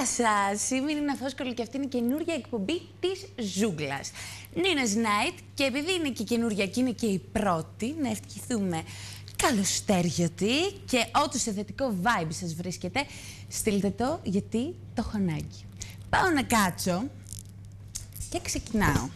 Γεια σας! Είμαι η Νίνα Φόσκολη και αυτή είναι η καινούργια εκπομπή της Ζούγκλας. Nina's Night, και επειδή είναι και καινούργια και είναι και η πρώτη, να ευχηθούμε καλοστέριωτη και ό,τι σε θετικό vibe σας βρίσκεται, στείλτε το γιατί το έχω ανάγκη. Πάω να κάτσω και ξεκινάω.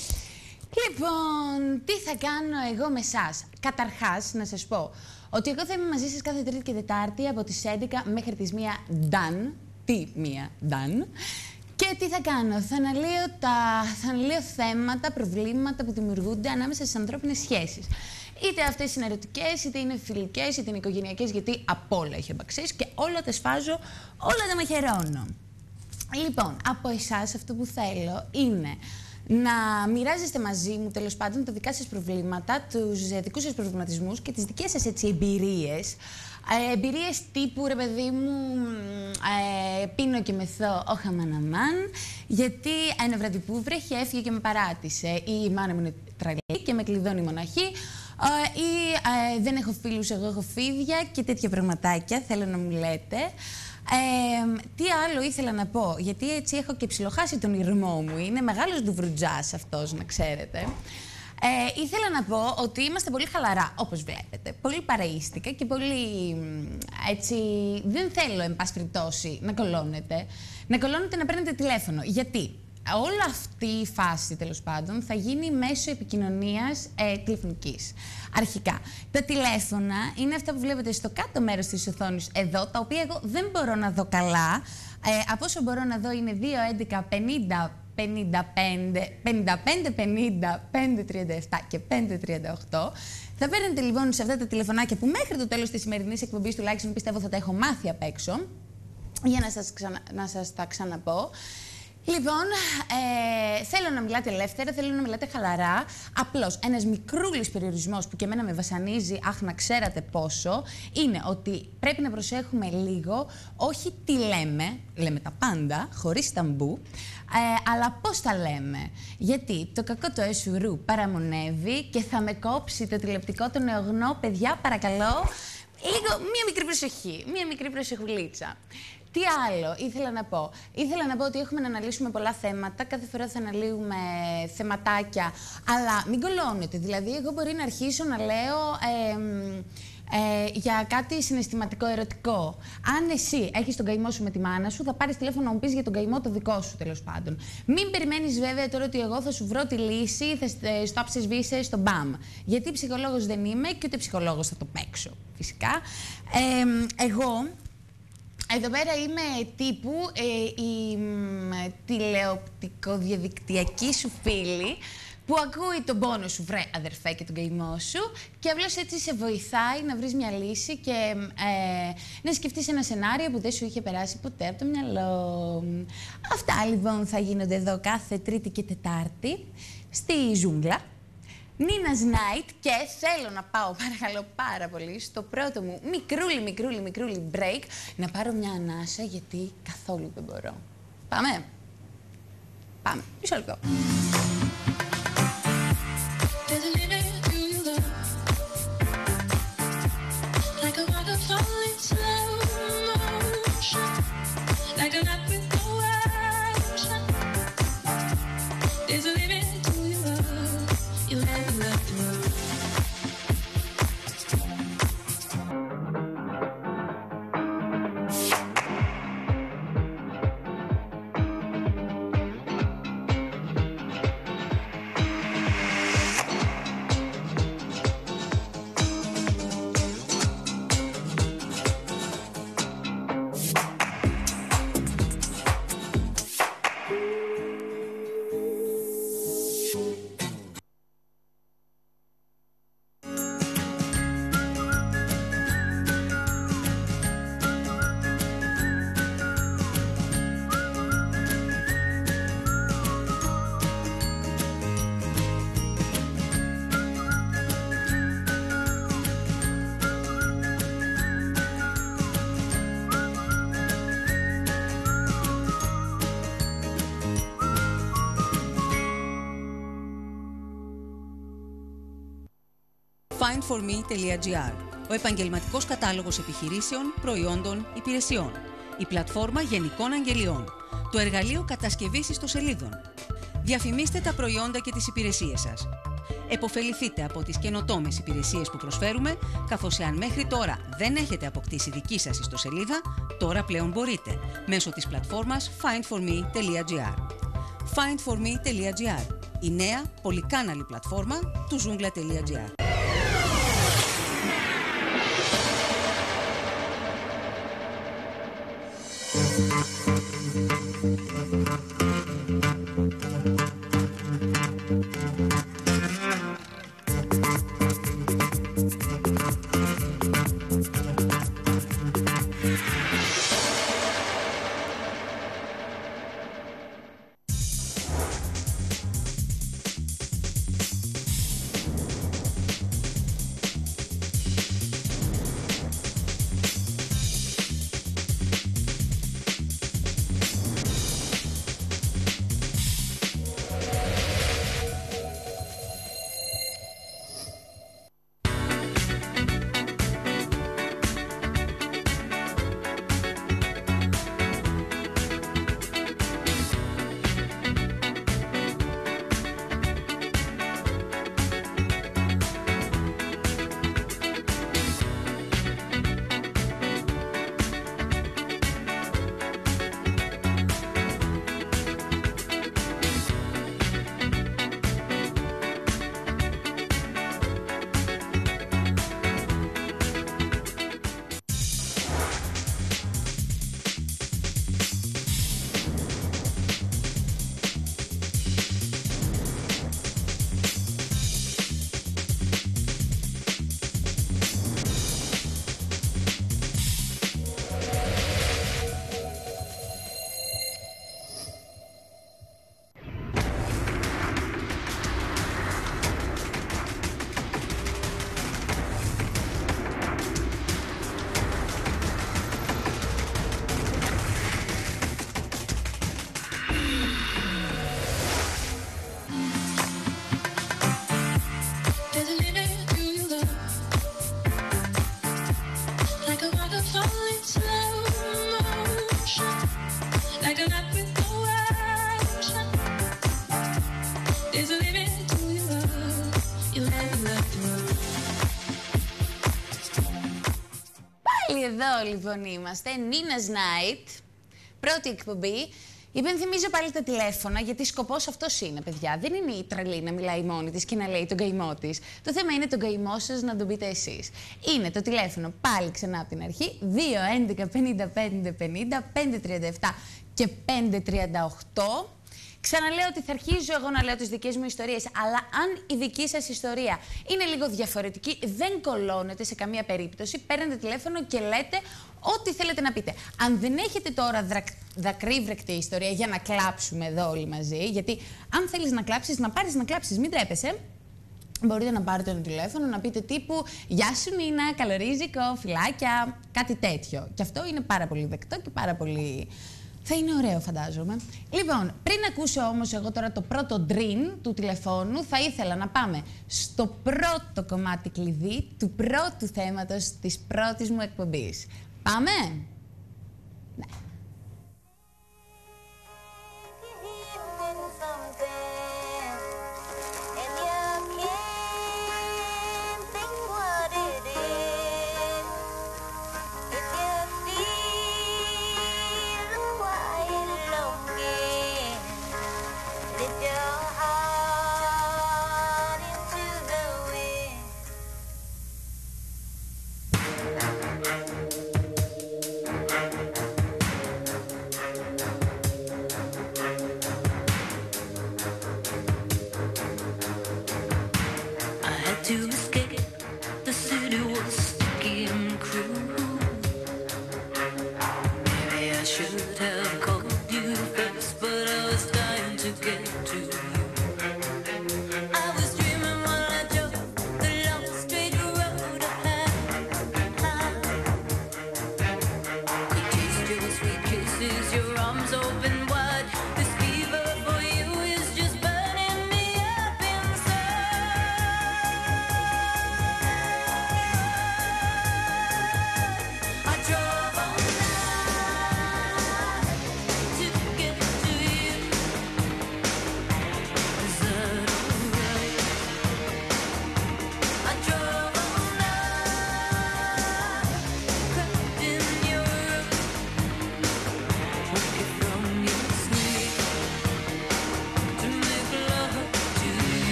Λοιπόν, τι θα κάνω εγώ με εσάς? Καταρχάς, να σας πω ότι εγώ θα είμαι μαζί σας κάθε Τρίτη και Τετάρτη από τις 11 μέχρι τις 1 done. Τι 1 done. Και τι θα κάνω? Θα αναλύω θέματα, προβλήματα που δημιουργούνται ανάμεσα στις ανθρώπινες σχέσεις. Είτε αυτές είναι ερωτικές, είτε είναι φιλικές, είτε είναι οικογενειακές, γιατί απ' όλα έχει εμπαξίσει και όλα τα σφάζω, όλα τα μαχαιρώνω. Λοιπόν, από εσάς αυτό που θέλω είναι να μοιράζεστε μαζί μου, τέλος πάντων, τα δικά σας προβλήματα, τους δικούς σας προβληματισμούς και τις δικές σας έτσι εμπειρίες. Εμπειρίες τύπου, ρε παιδί μου, πίνω και μεθώ, όχα μαναμάν, γιατί ένα βράδυ που βρέχει έφυγε και με παράτησε, ή η μάνα μου είναι τρελή και με κλειδώνει μοναχή, ή δεν έχω φίλους, εγώ έχω φίδια και τέτοια πραγματάκια θέλω να μου λέτε. Τι άλλο ήθελα να πω, γιατί έτσι έχω και ψιλοχάσει τον ηρμό μου, είναι μεγάλος ντουβρουτζάς αυτός, να ξέρετε. Ήθελα να πω ότι είμαστε πολύ χαλαρά, όπως βλέπετε, πολύ παρεΐστικα και πολύ έτσι, δεν θέλω εν πάση περιπτώσει να κολώνετε, να παίρνετε τηλέφωνο, γιατί όλη αυτή η φάση, τέλος πάντων, θα γίνει μέσω επικοινωνίας τηλεφωνικής. Αρχικά, τα τηλέφωνα είναι αυτά που βλέπετε στο κάτω μέρος της οθόνης εδώ, τα οποία εγώ δεν μπορώ να δω καλά. Από όσο μπορώ να δω είναι 2, 11, 50, 55, 55, 50, 537 και 538. Θα παίρνετε λοιπόν σε αυτά τα τηλεφωνάκια που μέχρι το τέλος της σημερινής εκπομπής τουλάχιστον πιστεύω θα τα έχω μάθει απ' έξω, για να σας τα ξαναπώ. Λοιπόν, θέλω να μιλάτε ελεύθερα, θέλω να μιλάτε χαλαρά. Απλώς ένας μικρούλης περιορισμός που και εμένα με βασανίζει, αχ να ξέρατε πόσο, είναι ότι πρέπει να προσέχουμε λίγο, όχι τι λέμε τα πάντα, χωρίς ταμπού, αλλά πώς τα λέμε. Γιατί το κακό το εσουρού παραμονεύει και θα με κόψει το τηλεοπτικό το νεογνώ. Παιδιά, παρακαλώ, λίγο, μία μικρή προσοχή, μία μικρή προσεχουλίτσα. Τι άλλο ήθελα να πω? Ήθελα να πω ότι έχουμε να αναλύσουμε πολλά θέματα. Κάθε φορά θα αναλύουμε θεματάκια, αλλά μην κολώνετε. Δηλαδή, εγώ μπορεί να αρχίσω να λέω για κάτι συναισθηματικό, ερωτικό. Αν εσύ έχεις τον καημό σου με τη μάνα σου, θα πάρεις τηλέφωνο να μου πεις για τον καημό το δικό σου, τέλος πάντων. Μην περιμένεις βέβαια τώρα ότι εγώ θα σου βρω τη λύση, θα στο άψεσβήσεις στο μπαμ. Γιατί ψυχολόγος δεν είμαι και ούτε ψυχολόγος θα το παίξω, φυσικά. Εγώ εδώ πέρα είμαι τύπου η τηλεοπτικοδιαδικτυακή σου φίλη που ακούει τον πόνο σου, βρε αδερφέ, και τον καημό σου και απλώς έτσι σε βοηθάει να βρεις μια λύση και να σκεφτείς ένα σενάριο που δεν σου είχε περάσει ποτέ από το μυαλό. Αυτά λοιπόν θα γίνονται εδώ κάθε Τρίτη και Τετάρτη στη Ζούγκλα. Nina's Night, και θέλω να πάω, παρακαλώ πάρα πολύ, στο πρώτο μου μικρούλι break, να πάρω μια ανάσα, γιατί καθόλου δεν μπορώ. Πάμε. Πάμε. Μισό λεπτό. findforme.gr, ο επαγγελματικός κατάλογος επιχειρήσεων, προϊόντων, υπηρεσιών. η πλατφόρμα γενικών αγγελιών, το εργαλείο κατασκευής ιστοσελίδων. Διαφημίστε τα προϊόντα και τις υπηρεσίες σας. Εποφεληθείτε από τις καινοτόμες υπηρεσίες που προσφέρουμε, καθώς εάν μέχρι τώρα δεν έχετε αποκτήσει δική σας ιστοσελίδα, τώρα πλέον μπορείτε, μέσω της πλατφόρμας findforme.gr. findforme.gr, η νέα πολυκάναλη πλατφόρμα του Zoungla.gr. Εδώ λοιπόν είμαστε, Nina's Night, πρώτη εκπομπή. Υπενθυμίζω πάλι τα τηλέφωνα, γιατί σκοπός αυτός είναι, παιδιά. Δεν είναι η τρελή να μιλάει μόνη της και να λέει τον καημό της. Το θέμα είναι τον καημό σας να τον πείτε εσείς. Είναι το τηλέφωνο πάλι ξανά από την αρχή, 2 11 55 50 537 και 538. Ξαναλέω ότι θα αρχίζω εγώ να λέω τις δικές μου ιστορίες, αλλά αν η δική σας ιστορία είναι λίγο διαφορετική, δεν κολώνετε σε καμία περίπτωση, παίρνετε τηλέφωνο και λέτε ό,τι θέλετε να πείτε. Αν δεν έχετε τώρα δακρύβρεκτη ιστορία για να κλάψουμε εδώ όλοι μαζί, γιατί αν θέλεις να κλάψεις, να πάρεις να κλάψεις, μην τρέπεσαι. Μπορείτε να πάρετε ένα τηλέφωνο, να πείτε τύπου «Γεια σου Νίνα, καλορίζικο, φυλάκια», κάτι τέτοιο. Και αυτό είναι πάρα πολύ δεκτό και πάρα πολύ... θα είναι ωραίο, φαντάζομαι. Λοιπόν, πριν ακούσω όμως εγώ τώρα το πρώτο ντριν του τηλεφώνου, θα ήθελα να πάμε στο πρώτο κομμάτι κλειδί του πρώτου θέματος της πρώτης μου εκπομπής. Πάμε! Ναι.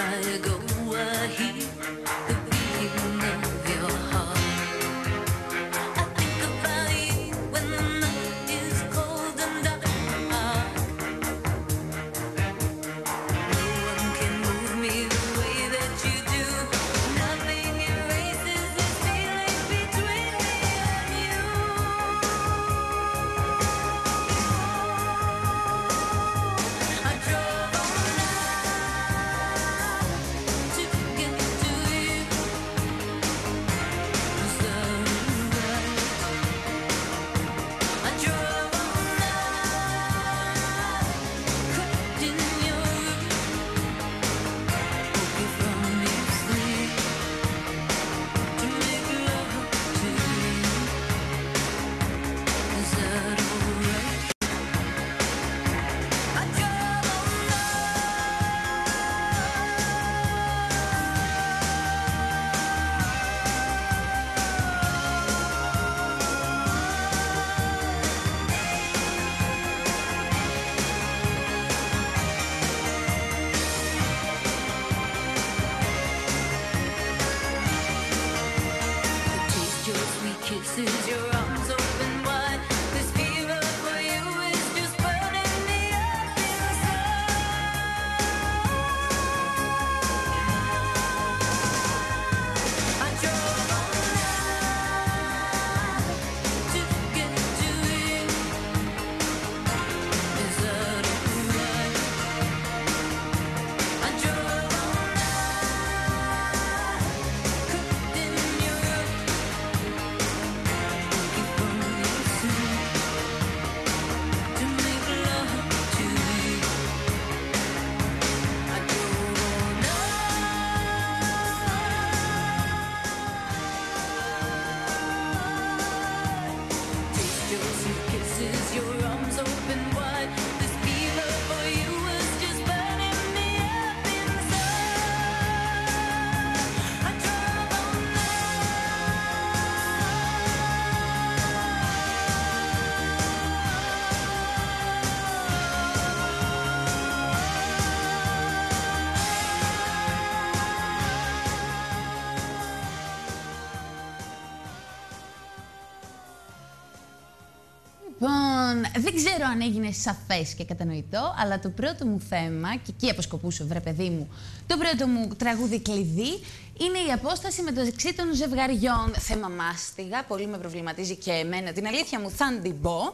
Δεν ξέρω αν έγινε σαφές και κατανοητό, αλλά το πρώτο μου θέμα, και εκεί αποσκοπούσε, βρε παιδί μου, το πρώτο μου τραγούδι κλειδί, είναι η απόσταση μεταξύ των ζευγαριών. Θέμα μάστιγα, πολύ με προβληματίζει και εμένα. Την αλήθεια μου θα την πω.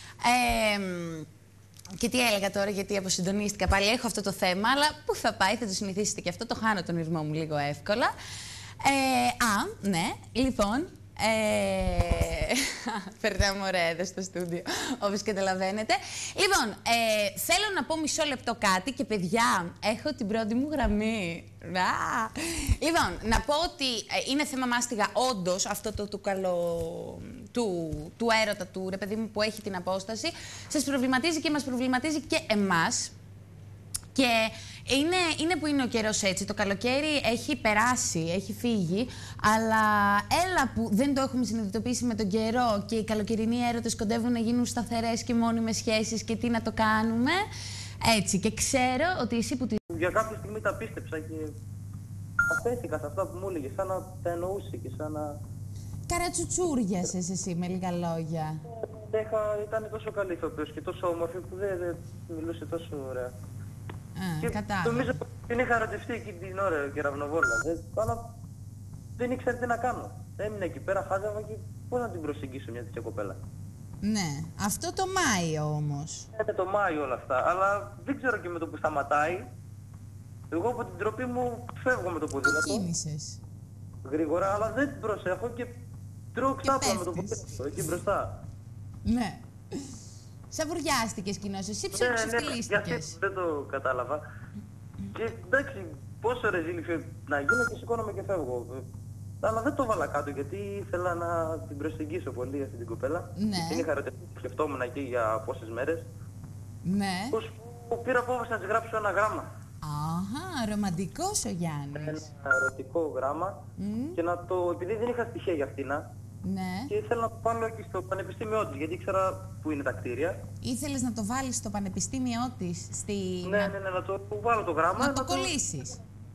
Και τι έλεγα τώρα, γιατί αποσυντονίστηκα πάλι, έχω αυτό το θέμα, αλλά πού θα πάει, θα το συνηθίσετε και αυτό, το χάνω τον ηρμό μου λίγο εύκολα. Ναι, λοιπόν... Περνάμε ωραία εδώ στο στούντιο, όπως καταλαβαίνετε. Λοιπόν, θέλω να πω μισό λεπτό κάτι και παιδιά, έχω την πρώτη μου γραμμή. Λοιπόν, να πω ότι είναι θέμα μάστιγα όντως αυτό το του έρωτα του ρε παιδί μου που έχει την απόσταση. Σας προβληματίζει και μας προβληματίζει και εμάς. Και είναι που είναι ο καιρός έτσι. Το καλοκαίρι έχει περάσει, έχει φύγει, αλλά έλα που δεν το έχουμε συνειδητοποιήσει με τον καιρό και οι καλοκαιρινοί έρωτες κοντεύουν να γίνουν σταθερές και μόνιμες σχέσεις και τι να το κάνουμε. Έτσι, και ξέρω ότι εσύ που... Για κάποια στιγμή τα πίστεψα και αφέθηκα σε αυτά που μου έλεγε, σαν να τα εννοούσε και σαν να... Καρατσουτσούριασες εσύ με λίγα λόγια. Ήταν τόσο καλή ηθοποιός και τόσο όμορφη που δεν μιλούσε τόσο ωραία. Και νομίζω ότι την είχα ερωτευτεί εκεί την ώρα, κεραυνοβόλα. Αλλά δεν ήξερα τι να κάνω. Έμεινα εκεί πέρα, χάζαβα και πώς να την προσεγγίσω μια τέτοια κοπέλα. Ναι, αυτό το Μάιο όμως. Είναι το Μάιο όλα αυτά, αλλά δεν ξέρω και με το που σταματάει. Εγώ από την τροπή μου φεύγω με το ποδήλατο. Κίνησες. Γρήγορα, αλλά δεν προσέχω και τρώω ξάπλα με το ποδήλατο εκεί μπροστά. Ναι. Σαβουριάστηκες κοινώς, εσύ ψευδοστηλίστηκες. Δεν το κατάλαβα. Και εντάξει, πόσο ρεζίλη να γίνω και σηκώνομαι και φεύγω. Αλλά δεν το βάλα κάτω γιατί ήθελα να την προσεγγίσω πολύ αυτή την κοπέλα. Ναι. Την είχα ερωτευτεί, σκεφτόμουν εκεί για πόσες μέρες. Ναι. Πώς πήρα απόφαση να της γράψω ένα γράμμα. Αχα, ρομαντικός ο Γιάννης. Ένα ερωτικό γράμμα και να το, επειδή δεν είχα στοιχεία για αυτήν, ναι. Και ήθελα να το βάλω εκεί στο πανεπιστήμιό της, γιατί ήξερα που είναι τα κτίρια. Ήθελες να το βάλεις στο πανεπιστήμιό της, Ναι, να το βάλω το γράμμα. Να το κολλήσεις.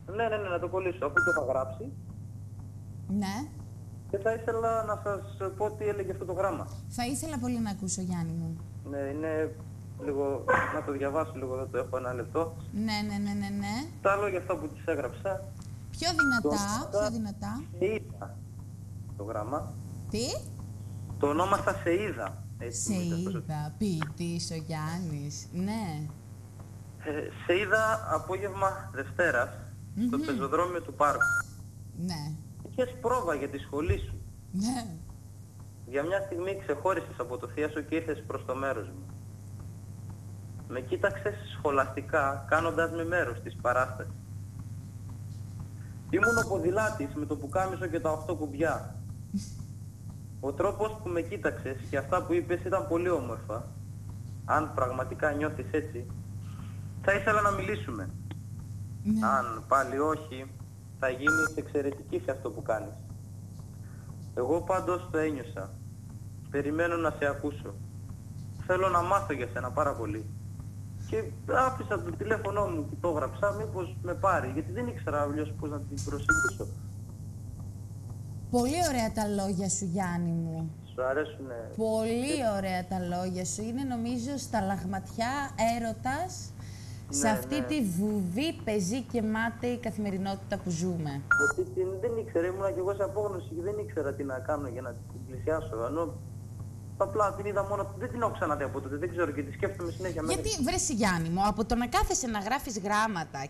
Ναι, να το κολλήσω, αφού το είχα γράψει. Ναι. Και θα ήθελα να σας πω τι έλεγε αυτό το γράμμα. Θα ήθελα πολύ να ακούσω, Γιάννη μου. Ναι, είναι λίγο... να το διαβάσω λίγο, δεν το έχω ένα λεπτό. Ναι. Τα λόγια αυτά που τις έγραψα. Πιο δυνατά. Σεΐδα το γράμμα. Τι? Το ονόμασα Σεΐδα. Σεΐδα, ποιητής ο Γιάννης. Ναι. Σεΐδα απόγευμα Δευτέρας, στο πεζοδρόμιο του πάρκου. Ναι. Είχες πρόβα για τη σχολή σου. Ναι. Για μια στιγμή ξεχώρισες από το θεία σου και ήρθες προς το μέρος μου. Με κοίταξες σχολαστικά, κάνοντας με μέρος της παράστασης. Ήμουν ο ποδηλάτης με το πουκάμισο και τα 8 κουμπιά. Ο τρόπος που με κοίταξες και αυτά που είπες ήταν πολύ όμορφα. Αν πραγματικά νιώθεις έτσι, θα ήθελα να μιλήσουμε. Ναι. Αν πάλι όχι, θα γίνεις εξαιρετική σε αυτό που κάνεις. Εγώ πάντως το ένιωσα. Περιμένω να σε ακούσω. Θέλω να μάθω για σένα πάρα πολύ. Και άφησα το τηλέφωνο μου και το έγραψα, μήπως με πάρει, γιατί δεν ήξερα αλλιώς πώς να την προσεγγίσω. Πολύ ωραία τα λόγια σου, Γιάννη μου. Σου αρέσουνε? Πολύ ωραία τα λόγια σου. Είναι, νομίζω, στα λαχματιά έρωτας σε αυτή τη βουβή, πεζή και μάταιη καθημερινότητα που ζούμε. Γιατί δεν ήξερα, ήμουνα κι εγώ σε απόγνωση και δεν ήξερα τι να κάνω για να την πλησιάσω. Ενώ απλά την είδα μόνο, δεν την έχω ξαναδεί από τότε, δεν ξέρω και τη σκέφτομαι συνέχεια. Γιατί, βρες Γιάννη μου, από το να κάθεσαι να γράφεις γράμματα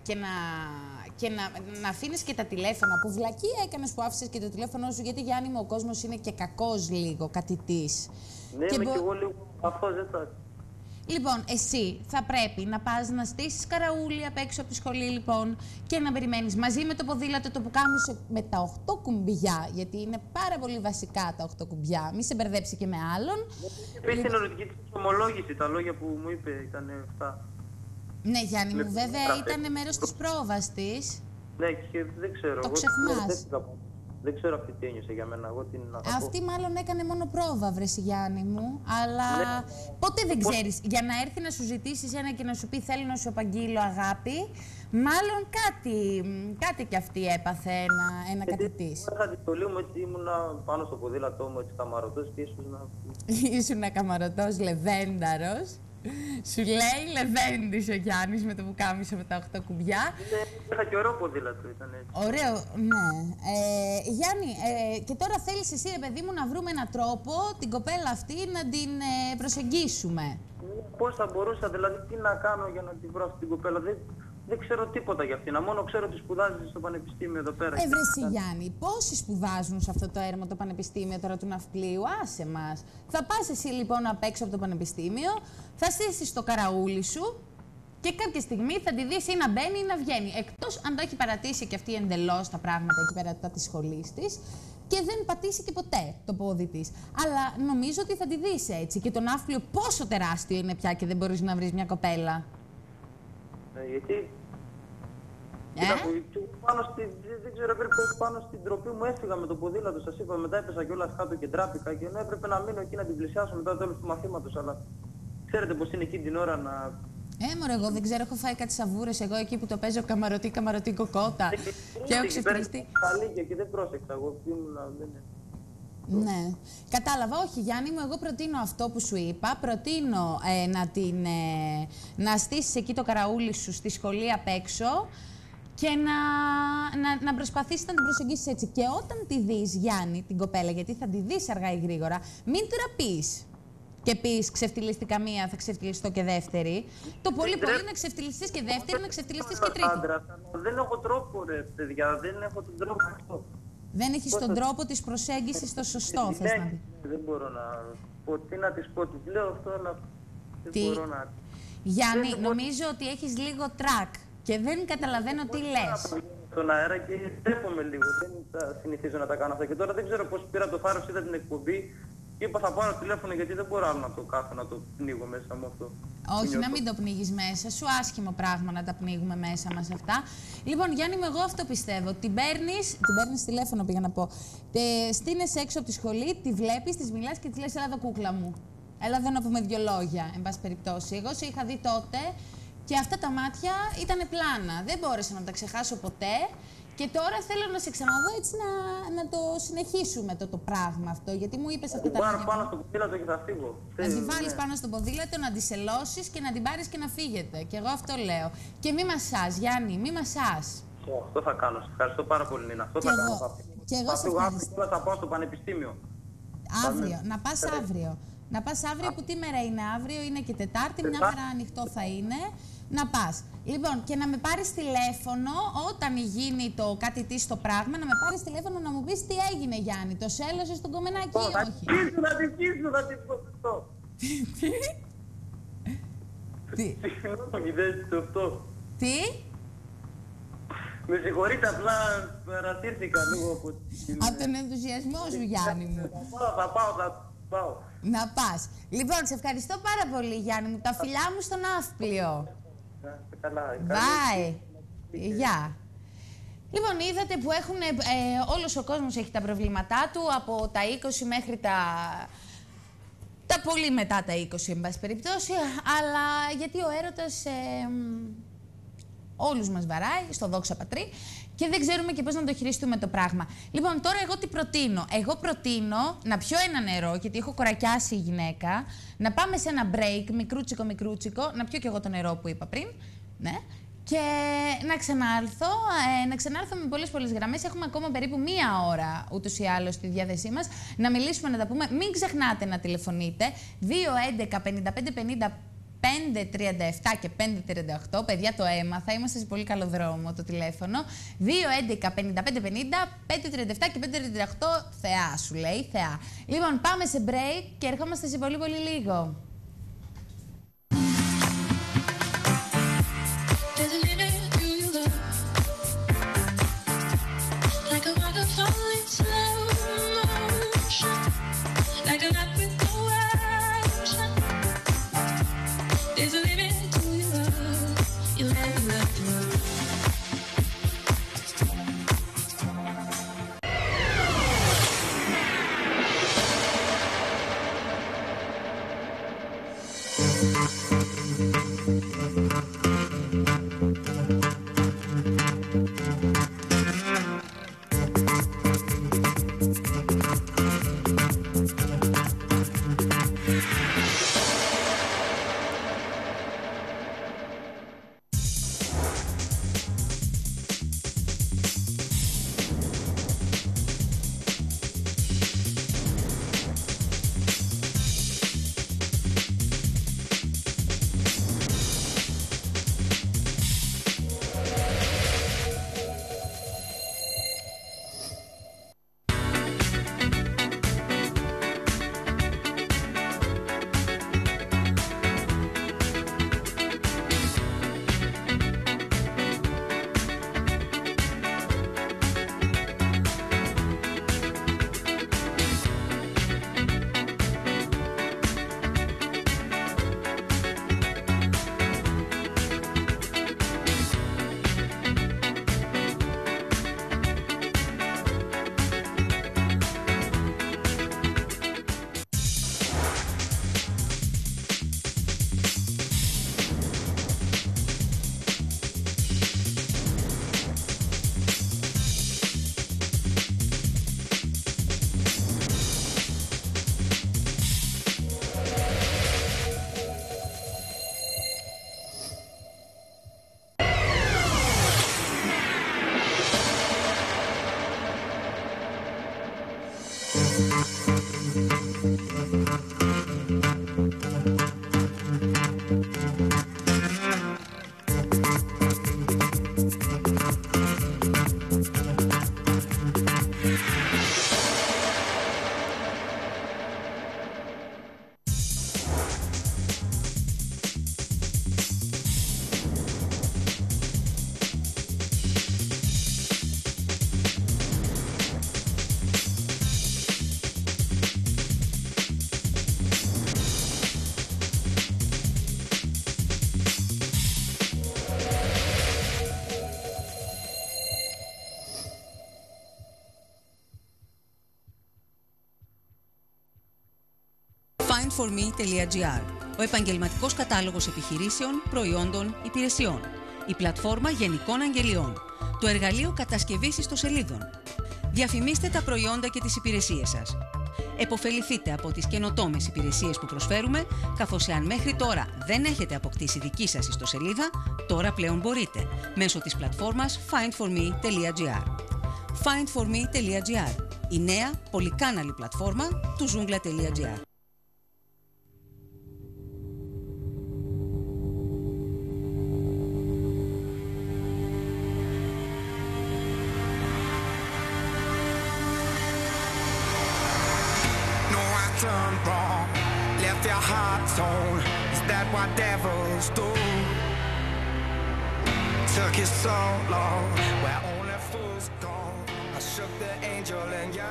και να αφήνεις και τα τηλέφωνα, που βλακία έκανες που άφησες και το τηλέφωνο σου, γιατί Γιάννη μου ο κόσμος είναι και κακός λίγο, κατητής. Ναι, είμαι κι εγώ λίγο, αυτό δεν θα... Λοιπόν, εσύ θα πρέπει να πας να στήσεις καραούλι απ' έξω από τη σχολή, λοιπόν, και να περιμένεις μαζί με το ποδήλατο το πουκάμισο με τα 8 κουμπιά, γιατί είναι πάρα πολύ βασικά τα 8 κουμπιά. Μη σε μπερδέψει και με άλλον. Επίσης την ερωτική της ομολόγηση, τα λόγια που μου είπε ήταν αυτά. Ναι, Γιάννη μου, βέβαια ήταν μέρος της πρόβας της. Ναι, και δεν ξέρω. Το ξεχνάς. Δεν ξέρω αυτή τι ένιωσε για μένα. Εγώ την αυτή μάλλον έκανε μόνο πρόβα, βρες Γιάννη μου, αλλά ποτέ δεν ξέρεις. Για να έρθει να σου ζητήσει ένα και να σου πει θέλω να σου απαγγείλω αγάπη, μάλλον κάτι κι αυτή έπαθε ένα κατητής. Είχα τη στολή μου, έτσι ήμουνα πάνω στο ποδήλατό μου, έτσι καμαρωτός και ίσως να... Ήσουν καμαρωτός λεβένταρος. Σου λέει Λεβέντης ο Γιάννης με το πουκάμισο με τα 8 κουμπιά. Ναι, είχα και ωραίο ποδήλατο, ήταν έτσι. Ωραίο, ναι. Γιάννη, και τώρα θέλεις εσύ, ρε παιδί μου, να βρούμε έναν τρόπο την κοπέλα αυτή να την προσεγγίσουμε. Πώς θα μπορούσα, δηλαδή, τι να κάνω για να την βρω αυτή την κοπέλα. Δεν ξέρω τίποτα για αυτήν. Μόνο ξέρω ότι σπουδάζει στο πανεπιστήμιο εδώ πέρα. Βρεσί Γιάννη, πόσοι σπουδάζουν σε αυτό το έρμο το πανεπιστήμιο τώρα του ναυπλίου, άσε μας. Θα πας εσύ λοιπόν απ' έξω από το πανεπιστήμιο, θα στήσεις το καραούλι σου και κάποια στιγμή θα τη δεις ή να μπαίνει ή να βγαίνει. Εκτός αν τα έχει παρατήσει και αυτή εντελώς τα πράγματα εκεί πέρα της σχολής της και δεν πατήσει και ποτέ το πόδι της. Αλλά νομίζω ότι θα τη δεις έτσι. Και το ναύπλιο πόσο τεράστιο είναι πια και δεν μπορείς να βρεις μια κοπέλα. Γιατί δεν ξέρω, έπρεπε πάνω στην τροπή μου έφυγα με το ποδήλατο, σας είπα, μετά έπεσα κιόλας κάτω και ντράπηκα και ενώ έπρεπε να μείνω εκεί να την πλησιάσω μετά το τέλος του μαθήματος, αλλά ξέρετε πως είναι εκείνη την ώρα να... Μωρέ, εγώ δεν ξέρω, έχω φάει κάτι σαβούρες εγώ εκεί που το παίζω καμαρωτή κοκότα και έχω ξεφτυλιστεί. Καλή και δεν πρόσεξα, εγώ ήμουνα... Ναι. Κατάλαβα. Όχι, Γιάννη μου, εγώ προτείνω αυτό που σου είπα. Προτείνω να στήσεις εκεί το καραούλι σου στη σχολή απ' έξω και να προσπαθήσεις να την προσεγγίσεις έτσι. Και όταν τη δεις, Γιάννη, την κοπέλα, γιατί θα τη δεις αργά ή γρήγορα, μην τραπείς και πεις ξεφτυλιστήκα μία, θα ξεφτυλιστώ και δεύτερη. Το πολύ να ξεφτυλιστείς και δεύτερη, να ξεφτυλιστείς και τρίτη. Δεν έχω τρόπο, ρε παιδιά, δεν έχω τον τρόπο αυτό. Δεν έχεις τον τρόπο της προσέγγισης το σωστό, θες να πει. Δεν μπορώ να πω, τι να της πω, της λέω αυτό, αλλά δεν μπορώ να... Γιάννη, νομίζω ότι έχεις λίγο τρακ και δεν καταλαβαίνω τι λες. Στον αέρα και τρέπομαι λίγο, δεν συνηθίζω να τα κάνω αυτά. Και τώρα δεν ξέρω πώς πήρα το θάρρος, είδα την εκπομπή και είπα θα πάρω τηλέφωνο γιατί δεν μπορώ άλλο να το κάθω, να το πνίγω μέσα μου αυτό. Όχι, να μην το πνίγεις μέσα σου, άσχημο πράγμα να τα πνίγουμε μέσα μας αυτά. Λοιπόν, Γιάννη μου, εγώ αυτό πιστεύω. Την παίρνεις τηλέφωνο, πήγα να πω. Στείνεσαι έξω από τη σχολή, τη βλέπεις, της μιλάς και της λες έλα εδώ κούκλα μου. Έλα εδώ να πούμε 2 λόγια, εν πάση περιπτώσει. Εγώ σε είχα δει τότε και αυτά τα μάτια ήταν πλάνα. Δεν μπόρεσα να τα ξεχάσω ποτέ. Και τώρα θέλω να σε ξαναδώ έτσι να το συνεχίσουμε το πράγμα αυτό. Γιατί μου είπες αυτά τα λόγια. Πάνω στο ποδήλατο και θα φύγω. Να τη βάλεις πάνω στο ποδήλατο, να τη σελώσεις και να την πάρεις και να φύγετε. Και εγώ αυτό λέω. Και μη μασάς, Γιάννη, μη μασάς. Αυτό θα κάνω. Σε ευχαριστώ πάρα πολύ, Νίνα. Αυτό θα κάνω. Και εγώ σε ευχαριστώ. Θα πάω στο πανεπιστήμιο. Αύριο, να πας αύριο. Να πας αύριο, που τι μέρα είναι αύριο, είναι και Τετάρτη, μια μέρα ανοιχτό θα είναι. Να πας. Λοιπόν, και να με πάρεις τηλέφωνο όταν γίνει το κάτι τι στο πράγμα, να με πάρεις τηλέφωνο να μου πεις τι έγινε, Γιάννη. Το σέλωσες στον κομμενάκι ή όχι? Θα την κοίσω, θα την πω. Τι? Συγγνώμη, δεν το αυτό. Τι? Με συγχωρείτε, απλά παρατήρθηκα λίγο από τον ενθουσιασμό σου, Γιάννη μου. Θα πάω. Να πας. Λοιπόν, σε ευχαριστώ πάρα πολύ, Γιάννη μου. Τα φιλιά μου στον Ναύπλιο. Bye. Γεια. Λοιπόν, είδατε που όλος ο κόσμος έχει τα προβλήματά του, από τα 20 μέχρι τα πολύ μετά τα 20, εν πάση περιπτώσει, αλλά γιατί ο έρωτας όλους μας βαράει, στο δόξα πατρί, και δεν ξέρουμε και πώς να το χειριστούμε το πράγμα. Λοιπόν, τώρα εγώ τι προτείνω? Εγώ προτείνω να πιω ένα νερό, γιατί έχω κορακιάσει η γυναίκα, να πάμε σε ένα break, μικρούτσικο, να πιω κι εγώ το νερό που είπα πριν, ναι, και να ξανάρθω με πολλές γραμμές. Έχουμε ακόμα περίπου 1 ώρα ούτως ή άλλως στη διάθεσή μας, να μιλήσουμε, να τα πούμε. Μην ξεχνάτε να τηλεφωνείτε, 211 55 50 537 και 538, παιδιά, το έμαθα, είμαστε σε πολύ καλό δρόμο το τηλέφωνο. 211 55 50 537 και 538, θεά σου λέει, θεά. Λοιπόν, πάμε σε break και ερχόμαστε σε πολύ λίγο. findforme.gr, ο επαγγελματικός κατάλογος επιχειρήσεων, προϊόντων, υπηρεσιών, η πλατφόρμα γενικών αγγελιών, το εργαλείο κατασκευής ιστοσελίδων. Διαφημίστε τα προϊόντα και τις υπηρεσίες σας. Εποφεληθείτε από τις καινοτόμες υπηρεσίες που προσφέρουμε, καθώς εάν μέχρι τώρα δεν έχετε αποκτήσει δική σας ιστοσελίδα, τώρα πλέον μπορείτε, μέσω της πλατφόρμας findforme.gr. findforme.gr, η νέα πολυκάναλη πλατφόρμα του Zoungla.gr. Done wrong, left your heart torn. Is that what devils do? Took you so long, where only fools go. I shook the angel and you.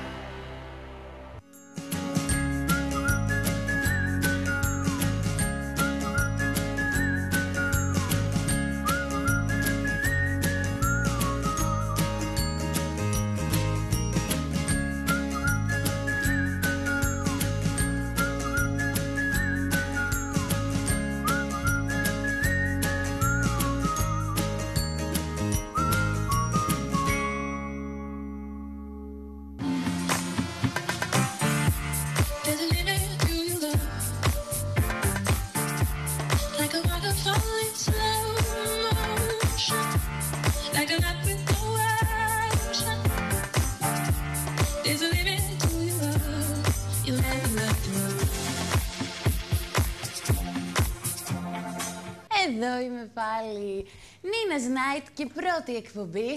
Εδώ είμαι πάλι, Nina's Night και πρώτη εκπομπή.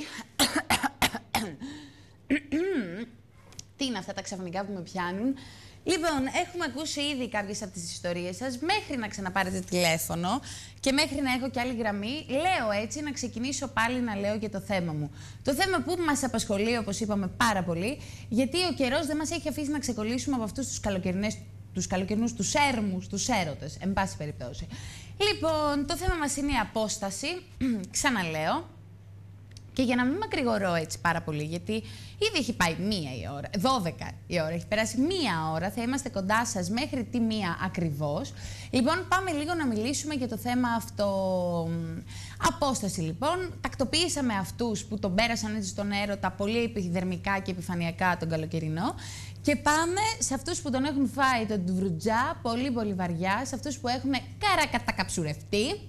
Τι είναι αυτά τα ξαφνικά που με πιάνουν? Λοιπόν, έχουμε ακούσει ήδη κάποιες από τις ιστορίες σας, μέχρι να ξαναπάρετε τηλέφωνο και μέχρι να έχω κι άλλη γραμμή. Λέω έτσι να ξεκινήσω πάλι να λέω για το θέμα μου. Το θέμα που μας απασχολεί, όπως είπαμε, πάρα πολύ, γιατί ο καιρός δεν μας έχει αφήσει να ξεκολλήσουμε από αυτούς τους καλοκαιρινούς, τους έρμους, τους έρωτες, εν πάση περιπτώσει. Λοιπόν, το θέμα μας είναι η απόσταση, ξαναλέω, και για να μην μακρηγορώ έτσι πάρα πολύ, γιατί ήδη έχει πάει 12 η ώρα, έχει περάσει 1 ώρα, θα είμαστε κοντά σας μέχρι τη 1 ακριβώς. Λοιπόν, πάμε λίγο να μιλήσουμε για το θέμα αυτό. Απόσταση, λοιπόν, τακτοποίησαμε αυτούς που τον πέρασαν έτσι στον έρωτα πολύ επιδερμικά και επιφανειακά τον καλοκαιρινό. Και πάμε σε αυτούς που τον έχουν φάει τον ντουβρουτζά πολύ πολύ βαριά, σε αυτούς που έχουν καρακατακαψουρευτεί,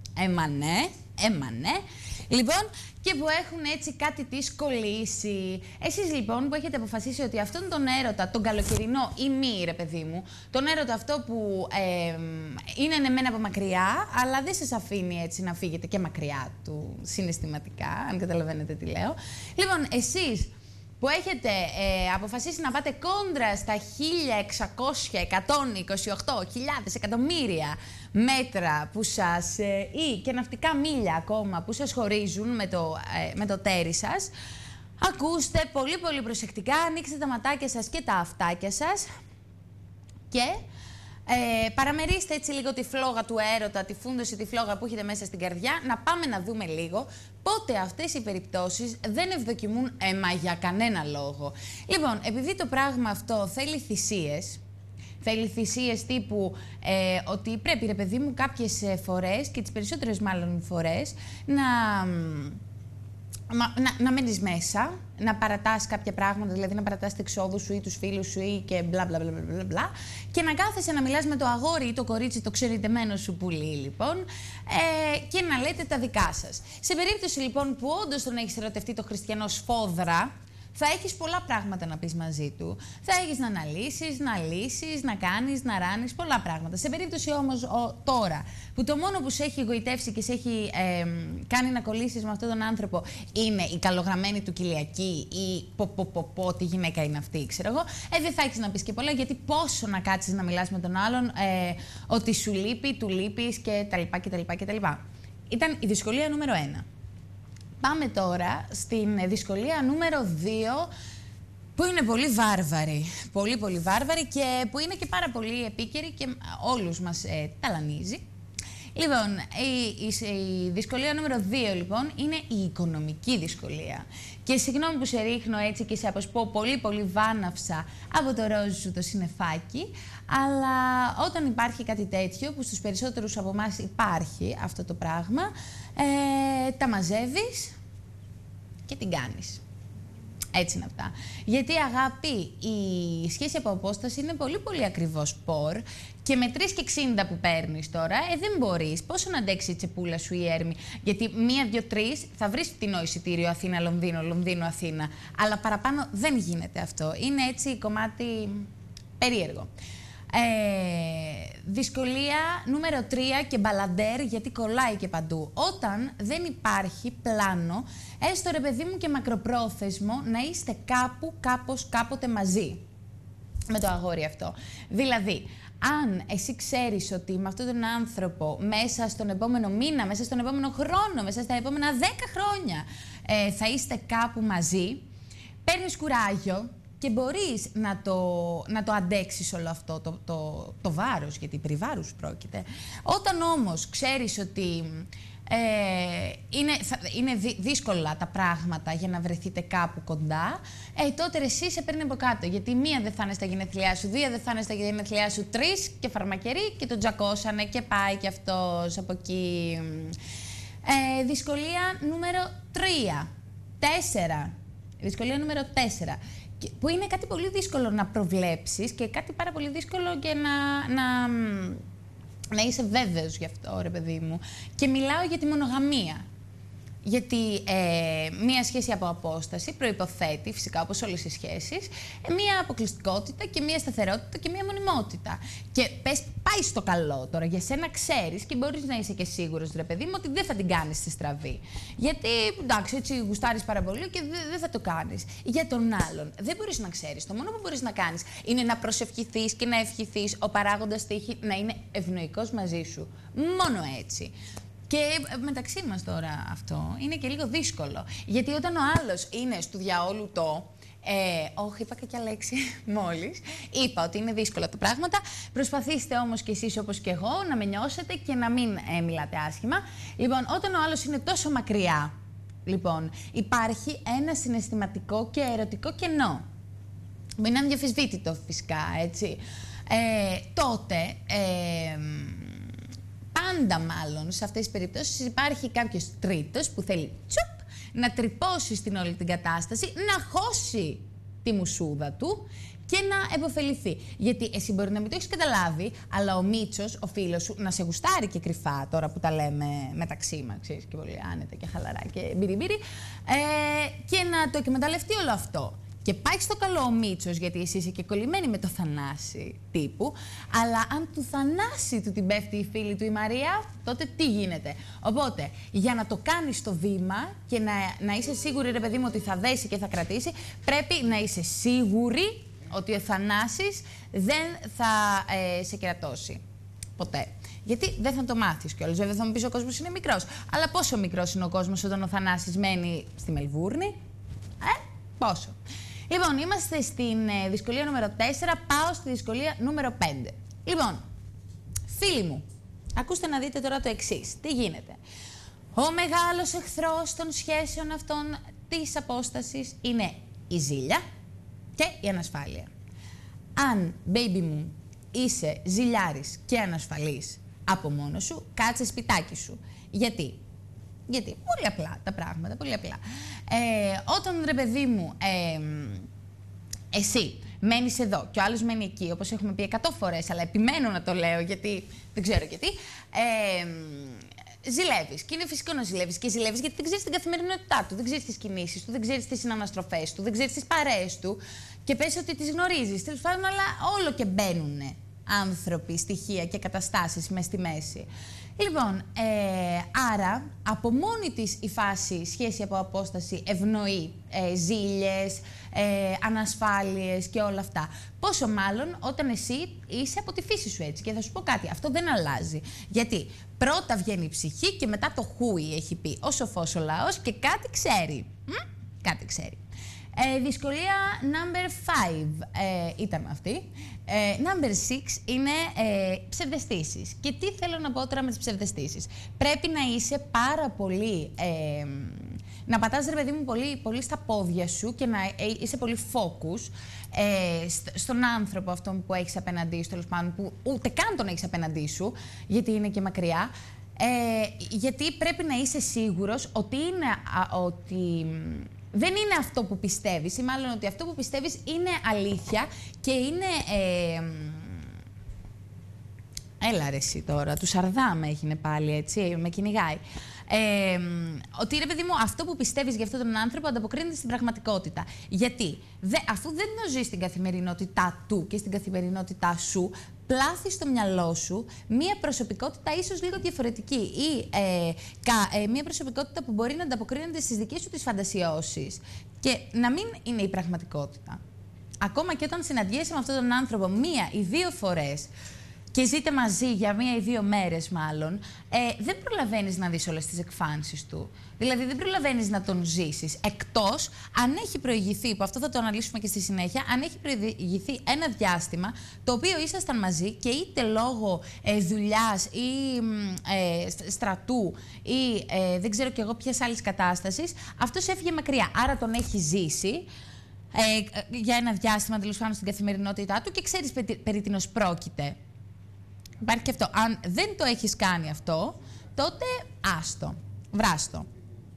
ναι. Λοιπόν, και που έχουν έτσι κάτι της κολλήσει. Εσείς λοιπόν που έχετε αποφασίσει ότι αυτόν τον έρωτα, τον καλοκαιρινό ή μη, ρε παιδί μου, τον έρωτα αυτό που είναι ενεμένα από μακριά, αλλά δεν σας αφήνει έτσι να φύγετε και μακριά του συναισθηματικά, αν καταλαβαίνετε τι λέω. Λοιπόν, εσείς που έχετε αποφασίσει να πάτε κόντρα στα 1.628.000 εκατομμύρια μέτρα που σας, ή και ναυτικά μίλια ακόμα που σας χωρίζουν με το τέρι σας, ακούστε πολύ πολύ προσεκτικά, ανοίξτε τα ματάκια σας και τα αυτάκια σας και παραμερίστε έτσι λίγο τη φλόγα του έρωτα, τη φούντωση, τη φλόγα που έχετε μέσα στην καρδιά, να πάμε να δούμε λίγο πότε αυτές οι περιπτώσεις δεν ευδοκιμούν αίμα για κανένα λόγο. Λοιπόν, επειδή το πράγμα αυτό θέλει θυσίες ότι πρέπει, ρε παιδί μου, κάποιες φορές και τις περισσότερες μάλλον φορές να μένεις μέσα, να παρατάς κάποια πράγματα, δηλαδή να παρατάς τα εξόδου σου ή τους φίλους σου ή και μπλα μπλα μπλα μπλα, και να κάθεσαι να μιλάς με το αγόρι ή το κορίτσι, το ξεριτεμένο σου πουλί, λοιπόν, και να λέτε τα δικά σας. Σε περίπτωση λοιπόν που όντως τον έχεις ερωτευτεί το χριστιανό σφόδρα, θα έχεις πολλά πράγματα να πεις μαζί του. Θα έχεις να αναλύσεις, να λύσεις, να κάνεις, να ράνεις, πολλά πράγματα. Σε περίπτωση όμως τώρα, που το μόνο που σε έχει εγωιτεύσει και σε έχει κάνει να κολλήσεις με αυτόν τον άνθρωπο είναι η καλογραμμένη του κοιλιακή ή τι γυναίκα είναι αυτή, ξέρω εγώ, δεν θα έχεις να πεις και πολλά, γιατί πόσο να κάτσεις να μιλάς με τον άλλον ότι σου λείπει, του λείπεις κτλ. Ήταν η δυσκολία νούμερο 1. Πάμε τώρα στην δυσκολία νούμερο 2, που είναι πολύ βάρβαρη. Πολύ πολύ βάρβαρη και που είναι και πάρα πολύ επίκαιρη και όλους μας ταλανίζει. Λοιπόν, η δυσκολία νούμερο 2, λοιπόν, είναι η οικονομική δυσκολία. Και συγγνώμη που σε ρίχνω έτσι και σε αποσπώ πολύ πολύ βάναυσα από το ρόζι σου το συννεφάκι, αλλά όταν υπάρχει κάτι τέτοιο, που στους περισσότερους από εμάς υπάρχει αυτό το πράγμα, τα μαζεύεις και την κάνεις. Έτσι είναι αυτά. Γιατί, αγάπη, η σχέση από απόσταση είναι πολύ πολύ ακριβώς σπορ και με 3,60 που παίρνεις τώρα, δεν μπορείς. Πόσο να αντέξει η τσεπούλα σου η Έρμη? Γιατί 1, 2, 3 θα βρεις φτηνό εισιτήριο Αθήνα-Λονδίνο, Λονδίνο-Αθήνα. Αλλά παραπάνω δεν γίνεται αυτό. Είναι έτσι κομμάτι περίεργο. Δυσκολία νούμερο 3 και μπαλαντέρ, γιατί κολλάει και παντού. Όταν δεν υπάρχει πλάνο, έστω ρε παιδί μου και μακροπρόθεσμο, να είστε κάπου, κάπως, κάποτε μαζί με το αγόρι αυτό. Δηλαδή, αν εσύ ξέρεις ότι με αυτόν τον άνθρωπο μέσα στον επόμενο μήνα, μέσα στον επόμενο χρόνο, μέσα στα επόμενα 10 χρόνια θα είστε κάπου μαζί, παίρνεις κουράγιο και μπορείς να το αντέξεις όλο αυτό το βάρος, γιατί περί βάρους πρόκειται. Όταν όμως ξέρεις ότι είναι δύσκολα τα πράγματα για να βρεθείτε κάπου κοντά, τότε εσύ σε παίρνει από κάτω. Γιατί 1 δεν θα είναι στα γενέθλιά σου, 2 δεν θα είναι στα γενέθλιά σου, 3 και φαρμακεροί και τον τζακώσανε και πάει και αυτός από εκεί. Δυσκολία νούμερο 3. 4. Δυσκολία νούμερο 4. Που είναι κάτι πολύ δύσκολο να προβλέψεις και κάτι πάρα πολύ δύσκολο και να είσαι βέβαιος γι' αυτό, ρε παιδί μου. Και μιλάω για τη μονογαμία. Γιατί μία σχέση από απόσταση προϋποθέτει, φυσικά όπως όλες οι σχέσεις, μία αποκλειστικότητα και μία σταθερότητα και μία μονιμότητα. Και πάει στο καλό τώρα, για σένα ξέρεις και μπορείς να είσαι και σίγουρος, ρε παιδί μου, ότι δεν θα την κάνεις στη στραβή. Γιατί, εντάξει, έτσι γουστάρεις πάρα πολύ και δεν θα το κάνεις. Για τον άλλον, δεν μπορείς να ξέρεις. Το μόνο που μπορείς να κάνεις είναι να προσευχηθείς και να ευχηθείς ο παράγοντας τύχη να είναι ευνοϊκός μαζί σου. Μόνο έτσι. Και μεταξύ μας τώρα αυτό είναι και λίγο δύσκολο. Γιατί όταν ο άλλος είναι στου διαόλου το όχι, είπα κακιά λέξη μόλις. Είπα ότι είναι δύσκολα τα πράγματα. Προσπαθήστε όμως κι εσείς όπως και εγώ να με νιώσετε και να μην μιλάτε άσχημα. Λοιπόν, όταν ο άλλος είναι τόσο μακριά, λοιπόν, υπάρχει ένα συναισθηματικό και ερωτικό κενό. Μην είναι αδιαφυσβήτητο φυσικά, έτσι. Τότε... πάντα μάλλον σε αυτές τις περιπτώσεις υπάρχει κάποιος τρίτος που θέλει να τρυπώσει στην όλη την κατάσταση, να χώσει τη μουσούδα του και να επωφεληθεί. Γιατί εσύ μπορεί να μην το έχεις καταλάβει, αλλά ο Μίτσος, ο φίλος σου, να σε γουστάρει και κρυφά, τώρα που τα λέμε μεταξύ μας, ξέρεις, και πολύ άνετα και χαλαρά και μπιριμπίρι, και να το εκμεταλλευτεί όλο αυτό. Και πάει στο καλό ο Μίτσος, γιατί εσύ είσαι και κολλημένη με το Θανάση τύπου, αλλά αν του Θανάση του την πέφτει η φίλη του η Μαρία, τότε τι γίνεται? Οπότε, για να το κάνεις το βήμα και να είσαι σίγουρη, ρε παιδί μου, ότι θα δέσει και θα κρατήσει, πρέπει να είσαι σίγουρη ότι ο Θανάσης δεν θα σε κερατώσει. Ποτέ. Γιατί δεν θα το μάθεις κιόλας. Βέβαια θα μου πεις ο κόσμος είναι μικρός. Αλλά πόσο μικρός είναι ο κόσμος όταν ο Θανάσης μένει στη Μελβούρνη? Πόσο? Λοιπόν, είμαστε στην δυσκολία νούμερο 4, πάω στη δυσκολία νούμερο 5. Λοιπόν, φίλοι μου, ακούστε να δείτε τώρα το εξής. Τι γίνεται? Ο μεγάλος εχθρός των σχέσεων αυτών της απόστασης είναι η ζήλια και η ανασφάλεια. Αν, baby μου, είσαι ζηλιάρης και ανασφαλής από μόνος σου, κάτσε σπιτάκι σου. Γιατί? Πολύ απλά τα πράγματα, πολύ απλά. Όταν, ρε παιδί μου, εσύ μένεις εδώ και ο άλλος μένει εκεί, όπως έχουμε πει 100 φορές, αλλά επιμένω να το λέω γιατί δεν ξέρω γιατί, ζηλεύεις. Και είναι φυσικό να ζηλεύεις. Και ζηλεύεις γιατί δεν ξέρεις την καθημερινότητά του, δεν ξέρεις τις κινήσεις του, δεν ξέρεις τις συναναστροφές του, δεν ξέρεις τις παρέες του και πες ότι τις γνωρίζεις. Τέλος πάντων, αλλά όλο και μπαίνουνε άνθρωποι, στοιχεία και καταστάσεις μες στη μέση. Λοιπόν, άρα από μόνη της η φάση σχέση από απόσταση ευνοεί ζήλιες, ανασφάλειες και όλα αυτά. Πόσο μάλλον όταν εσύ είσαι από τη φύση σου έτσι. Και θα σου πω κάτι, αυτό δεν αλλάζει. Γιατί πρώτα βγαίνει η ψυχή και μετά το χούι έχει πει ο σοφός ο λαός και κάτι ξέρει. Κάτι ξέρει. Δυσκολία number 5 ήταν αυτή. Number 6 είναι ψευδαισθήσεις. Και τι θέλω να πω τώρα με τις ψευδαισθήσεις. Πρέπει να είσαι πάρα πολύ... να πατάς, ρε παιδί μου, πολύ, πολύ στα πόδια σου και να είσαι πολύ focus στον άνθρωπο αυτόν που έχεις απέναντί σου, τέλος πάντων, που ούτε καν τον έχεις απέναντί σου, γιατί είναι και μακριά. Γιατί πρέπει να είσαι σίγουρος ότι δεν είναι αυτό που πιστεύεις, ή μάλλον ότι αυτό που πιστεύεις είναι αλήθεια και είναι... Έλα ρε εσύ τώρα, του Σαρδά με έγινε πάλι, έτσι, με κυνηγάει. Ότι ρε παιδί μου, αυτό που πιστεύεις για αυτόν τον άνθρωπο ανταποκρίνεται στην πραγματικότητα. Γιατί αφού δεν το ζεις στην καθημερινότητά του και στην καθημερινότητά σου, πλάθεις στο μυαλό σου μία προσωπικότητα ίσως λίγο διαφορετική ή μία προσωπικότητα που μπορεί να ανταποκρίνεται στις δικές σου τις φαντασιώσεις και να μην είναι η πραγματικότητα. Ακόμα και όταν συναντιέσαι με αυτόν τον άνθρωπο 1 ή 2 φορές και ζείτε μαζί για 1 ή 2 μέρες μάλλον, δεν προλαβαίνεις να δεις όλες τις εκφάνσεις του. Δηλαδή δεν προλαβαίνεις να τον ζήσεις, εκτός αν έχει προηγηθεί, που αυτό θα το αναλύσουμε και στη συνέχεια, αν έχει προηγηθεί ένα διάστημα το οποίο ήσασταν μαζί και είτε λόγω δουλειάς ή στρατού ή δεν ξέρω κι εγώ ποιας άλλης κατάστασης, αυτός έφυγε μακριά, άρα τον έχει ζήσει για ένα διάστημα, τέλος πάντων, στην καθημερινότητά του και ξέρεις περί τίνος πρόκειται. Υπάρχει και αυτό. Αν δεν το έχεις κάνει αυτό, τότε άστο, βράστο.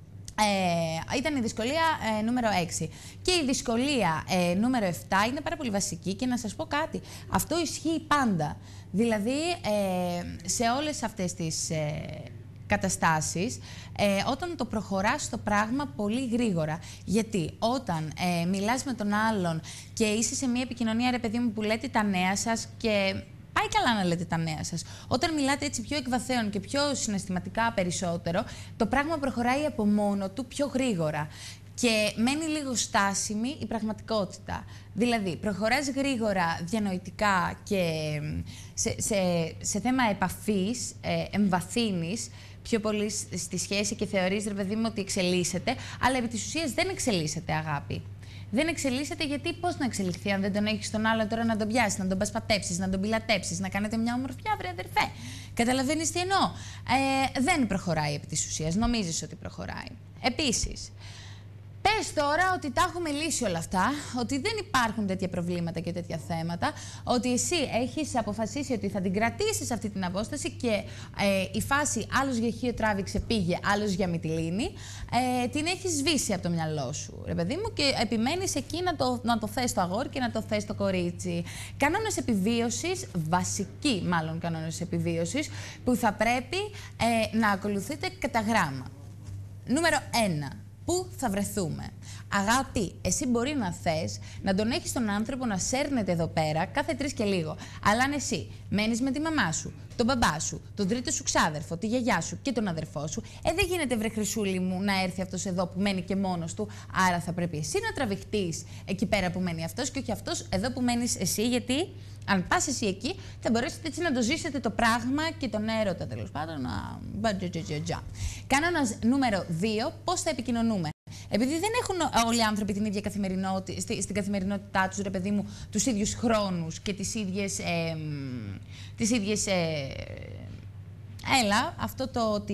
Ήταν η δυσκολία νούμερο 6. Και η δυσκολία νούμερο 7 είναι πάρα πολύ βασική και να σας πω κάτι. Αυτό ισχύει πάντα. Δηλαδή, σε όλες αυτές τις καταστάσεις, όταν το προχωράς το πράγμα πολύ γρήγορα. Γιατί όταν μιλάς με τον άλλον και είσαι σε μια επικοινωνία, ρε παιδί μου, που λέτε τα νέα σας και... Πάει καλά να λέτε τα νέα σας. Όταν μιλάτε έτσι πιο εκβαθέων και πιο συναισθηματικά περισσότερο, το πράγμα προχωράει από μόνο του πιο γρήγορα. Και μένει λίγο στάσιμη η πραγματικότητα. Δηλαδή, προχωράς γρήγορα, διανοητικά και σε θέμα επαφής, εμβαθύνεις πιο πολύ στη σχέση και θεωρείς, ρε παιδί μου, ότι εξελίσσεται, αλλά επί της ουσίας δεν εξελίσσεται, αγάπη. Δεν εξελίσσεται γιατί πώς να εξελιχθεί αν δεν τον έχεις τον άλλο τώρα να τον πιάσεις, να τον πασπατέψεις, να τον πιλατέψεις, να κάνετε μια ομορφιά, βρε αδερφέ. Καταλαβαίνεις τι εννοώ. Δεν προχωράει επί της ουσίας, νομίζεις ότι προχωράει. Επίσης, πες τώρα ότι τα έχουμε λύσει όλα αυτά, ότι δεν υπάρχουν τέτοια προβλήματα και τέτοια θέματα, ότι εσύ έχεις αποφασίσει ότι θα την κρατήσεις αυτή την απόσταση και η φάση άλλος για Χίο τράβηξε πήγε, άλλος για Μυτιλήνη, την έχεις σβήσει από το μυαλό σου, ρε παιδί μου, και επιμένεις εκεί να το θες το αγόρι και να το θες το κορίτσι. Κανόνες επιβίωσης, βασικοί μάλλον κανόνες επιβίωσης, που θα πρέπει να ακολουθείτε κατά γράμμα. Νούμερο 1. Πού θα βρεθούμε. Αγάπη, εσύ μπορεί να θες να τον έχεις τον άνθρωπο να σέρνεται εδώ πέρα κάθε 3 και λίγο. Αλλά αν εσύ μένεις με τη μαμά σου, τον μπαμπά σου, τον τρίτο σου ξάδερφο, τη γιαγιά σου και τον αδερφό σου, δεν γίνεται, βρε χρυσούλη μου, να έρθει αυτός εδώ που μένει και μόνος του. Άρα θα πρέπει εσύ να τραβηχτείς εκεί πέρα που μένει αυτός και όχι αυτός εδώ που μένεις εσύ, γιατί αν πας εσύ εκεί, θα μπορέσετε έτσι να το ζήσετε το πράγμα και τον έρωτα, τέλος πάντων. Κάνονας νούμερο 2, πώς θα επικοινωνούμε. Επειδή δεν έχουν όλοι οι άνθρωποι την ίδια στην καθημερινότητά τους, ρε παιδί μου, τους ίδιους χρόνους και τις ίδιες αυτό το ότι...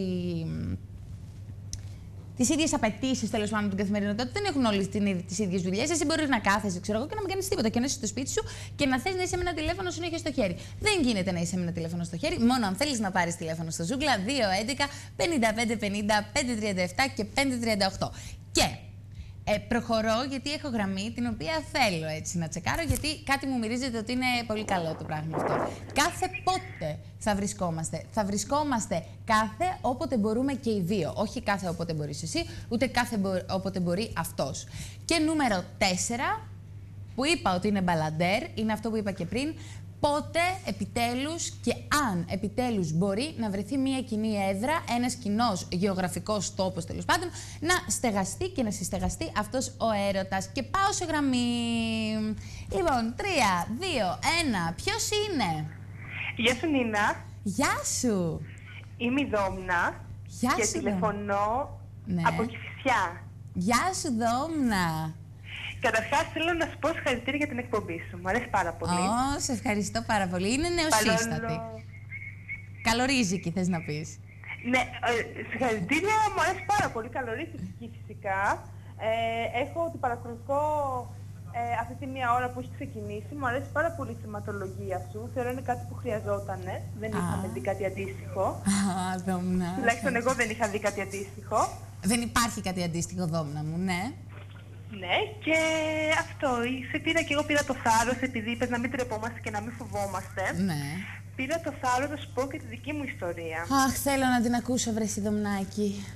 τις ίδιες απαιτήσεις, τέλος πάντων, την καθημερινότητα. Δεν έχουν όλοι τις ίδιες δουλειές. Εσύ μπορείς να κάθεσαι, ξέρω εγώ, και να μην κάνεις τίποτα. Και να είσαι στο σπίτι σου και να θες να είσαι με ένα τηλέφωνο συνέχεια στο χέρι. Δεν γίνεται να είσαι με ένα τηλέφωνο στο χέρι, μόνο αν θέλεις να πάρεις τηλέφωνο στο Ζούγκλα 211 55 50 537 και 538. Και προχωρώ γιατί έχω γραμμή την οποία θέλω έτσι να τσεκάρω, γιατί κάτι μου μυρίζεται ότι είναι πολύ καλό το πράγμα αυτό. Κάθε πότε θα βρισκόμαστε. Θα βρισκόμαστε κάθε όποτε μπορούμε και οι δύο. Όχι κάθε όποτε μπορείς εσύ, ούτε κάθε όποτε μπορεί αυτός. Και νούμερο 4, που είπα ότι είναι μπαλαντέρ, είναι αυτό που είπα και πριν. Πότε επιτέλους και αν επιτέλους μπορεί να βρεθεί μια κοινή έδρα, ένας κοινός γεωγραφικός τόπος, τέλος πάντων, να στεγαστεί και να συστεγαστεί αυτός ο έρωτας. Και πάω σε γραμμή. Λοιπόν, 3, 2, 1. Ποιος είναι? Γεια σου, Νίνα. Γεια σου. Είμαι η Δόμνα. Γεια και σου, τηλεφωνώ από Κηφισιά. Γεια σου, Δόμνα. Καταρχάς θέλω να σου πω συγχαρητήρια για την εκπομπή σου. Μου αρέσει πάρα πολύ. Σε ευχαριστώ πάρα πολύ. Είναι νεοσύστατη. Καλορίζικη θες να πεις. Ναι, συγχαρητήρια, μου αρέσει πάρα πολύ. Καλορίζικη φυσικά. Έχω ότι παρακολουθώ αυτή τη μία ώρα που έχει ξεκινήσει. Μου αρέσει πάρα πολύ η θεματολογία σου. Θεωρώ είναι κάτι που χρειαζότανε. Δεν είχαμε δει κάτι αντίστοιχο. Δόμνα. Τουλάχιστον εγώ δεν είχα δει κάτι αντίστοιχο. Δεν υπάρχει κάτι αντίστοιχο, Δόμνα μου, ναι. Ναι, και αυτό. Σε πήρα και εγώ πήρα το θάρρος, επειδή είπες να μην τρεπόμαστε και να μην φοβόμαστε. Ναι. Πήρα το θάρρος να σου πω και τη δική μου ιστορία. Αχ, θέλω να την ακούσω, βρε Δομνάκη.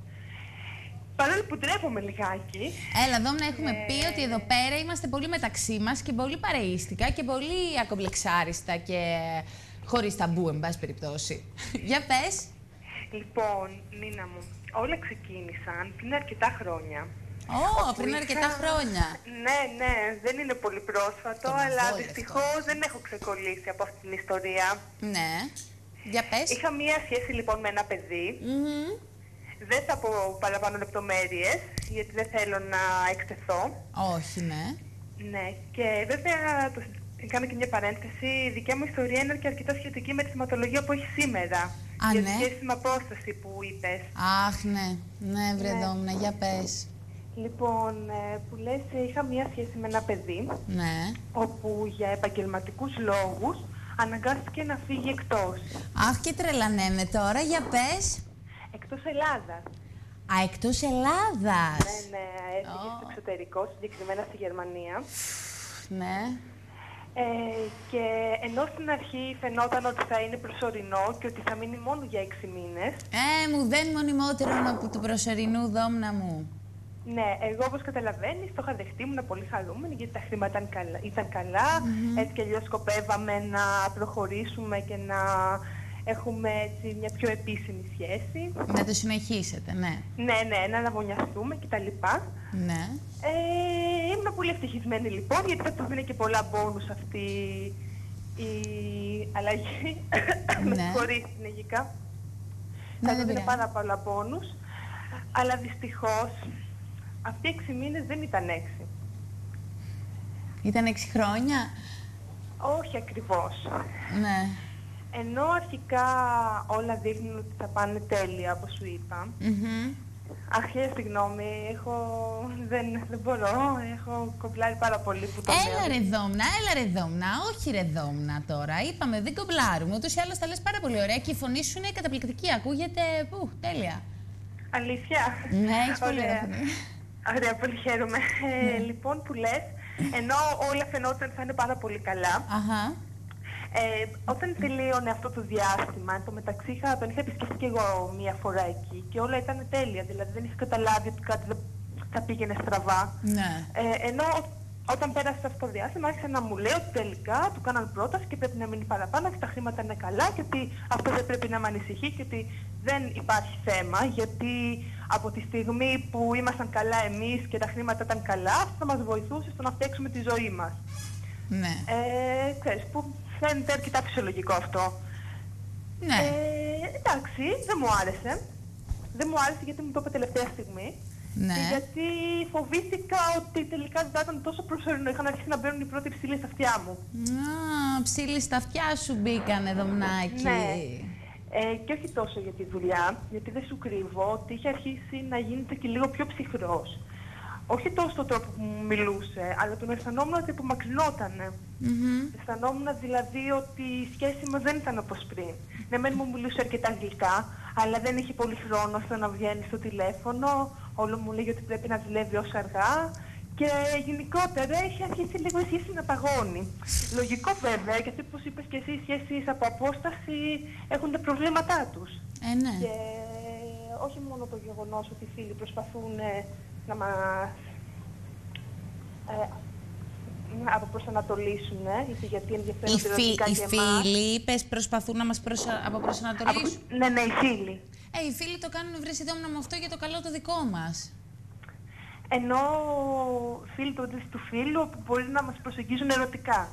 Παρόλο που τρέπομαι λιγάκι. Έλα, Δόμνα, έχουμε πει ότι εδώ πέρα είμαστε πολύ μεταξύ μας και πολύ παρεΐστικα και πολύ ακομπλεξάριστα και χωρίς ταμπού, εν πάση περιπτώσει. Για πες. Λοιπόν, Νίνα μου, όλα ξεκίνησαν πριν αρκετά χρόνια. Πριν αρκετά χρόνια. Ναι, δεν είναι πολύ πρόσφατο, αλλά δυστυχώς δεν έχω ξεκολλήσει από αυτή την ιστορία. Ναι. Για πες. Είχα μία σχέση λοιπόν με ένα παιδί. Δεν θα πω παραπάνω λεπτομέρειες, γιατί δεν θέλω να εκτεθώ. Όχι, ναι. Ναι, και βέβαια κάνω και μια παρένθεση. Η δικιά μου ιστορία είναι και αρκετά σχετική με τη θεματολογία που έχει σήμερα. Για τη σχέση με απόσταση που είπες. Αχ, ναι. Ναι, βρε Δόμνα, για πες. Λοιπόν, που λες, είχα μία σχέση με ένα παιδί, ναι, όπου για επαγγελματικούς λόγους αναγκάστηκε να φύγει εκτός. Αχ, και τρελανέμαι τώρα, για πες. Εκτός Ελλάδας. Εκτός Ελλάδας. Ναι, έφυγε στο εξωτερικό, συγκεκριμένα στη Γερμανία. Ναι. Και ενώ στην αρχή φαινόταν ότι θα είναι προσωρινό και ότι θα μείνει μόνο για 6 μήνες. Μου δεν μονιμότερο από του προσωρινού, Δόμνα μου. Ναι, εγώ όπως καταλαβαίνεις το είχα δεχτεί, ήμουν πολύ χαρούμενη γιατί τα χρήματα ήταν καλά. Έτσι κι αλλιώς σκοπεύαμε να προχωρήσουμε και να έχουμε έτσι μια πιο επίσημη σχέση. Να το συνεχίσετε, ναι. Ναι, να αναβωνιαστούμε κτλ. Ναι. Ήμουν πολύ ευτυχισμένη λοιπόν, γιατί θα του δίνει και πολλά μπόνους αυτή η αλλαγή. Με συγχωρείς συνεχικά. Θα του δίνει πάρα πολλά μπόνους. Αλλά δυστυχώς αυτοί οι 6 μήνες δεν ήταν 6. Ήταν 6 χρόνια? Όχι ακριβώς. Ναι. Ενώ αρχικά όλα δείχνουν ότι θα πάνε τέλεια, όπως σου είπα. Αρχαία, συγγνώμη, δεν μπορώ, έχω κομπλάρει πάρα πολύ που το Έλα ρε Δόμνα, όχι ρε Δόμνα τώρα. Είπαμε, δεν κομπλάρουμε, ούτως ή άλλως τα λες πάρα πολύ ωραία και η φωνή σου είναι καταπληκτική, ακούγεται, τέλεια. Αλήθεια. Ναι, έχεις πολύ ωραία φωνή. Ωραία, πολύ χαίρομαι. Λοιπόν, που λες, ενώ όλα φαινόταν θα είναι πάρα πολύ καλά, όταν τελείωνε αυτό το διάστημα, εν τω μεταξύ τον είχα επισκεφτεί και εγώ μία φορά εκεί και όλα ήταν τέλεια, δηλαδή δεν είχα καταλάβει ότι κάτι δεν θα πήγαινε στραβά. Ναι. Ενώ όταν πέρασε αυτό το διάστημα άρχισε να μου λέει ότι τελικά του κάναν πρόταση και πρέπει να μείνει παραπάνω και τα χρήματα είναι καλά και ότι αυτό δεν πρέπει να με ανησυχεί και ότι δεν υπάρχει θέμα, γιατί από τη στιγμή που ήμασταν καλά εμείς και τα χρήματα ήταν καλά, αυτό θα μας βοηθούσε στο να φτιάξουμε τη ζωή μας. Ναι. Ξέρεις, που φαίνεται αρκετά φυσιολογικό αυτό. Ναι. Εντάξει, δεν μου άρεσε. Δεν μου άρεσε γιατί μου το είπε τελευταία στιγμή. Ναι. Γιατί φοβήθηκα ότι τελικά δεν θα ήταν τόσο προσωρινό. Είχαν αρχίσει να μπαίνουν οι πρώτοι ψήλοι στα αυτιά μου. Ψήλοι στα αυτιά σου μπήκανε, Δομνάκη. Ναι. Και όχι τόσο για τη δουλειά, γιατί δεν σου κρύβω ότι είχε αρχίσει να γίνεται και λίγο πιο ψυχρός. Όχι τόσο στον τρόπο που μου μιλούσε, αλλά τον αισθανόμουν ότι απομακρυνότανε. Αισθανόμουν δηλαδή ότι η σχέση μας δεν ήταν όπως πριν. Ναι, μεν μου μιλούσε αρκετά γλυκά, αλλά δεν είχε πολύ χρόνο ώστε να βγαίνει στο τηλέφωνο. Όλο μου λέγει ότι πρέπει να δουλεύει όσο αργά. Και γενικότερα έχει αρχίσει λίγο η σχέση να παγώνει. Λογικό βέβαια, γιατί όπως είπες και εσύ, οι σχέσεις από απόσταση έχουν τα προβλήματά τους. Ναι. Και όχι μόνο το γεγονός ότι οι φίλοι προσπαθούν να μας αποπροσανατολίσουν, γιατί ενδιαφέρονται ερωτικά και εμάς. Οι φίλοι, είπες, προσπαθούν να μας αποπροσανατολίσουν. Ναι, οι φίλοι. Οι φίλοι το κάνουν, βρε Δόμνα, με αυτό για το καλό το δικό μας. Ενώ φίλοι του φίλου που μπορεί να μας προσεγγίζουν ερωτικά.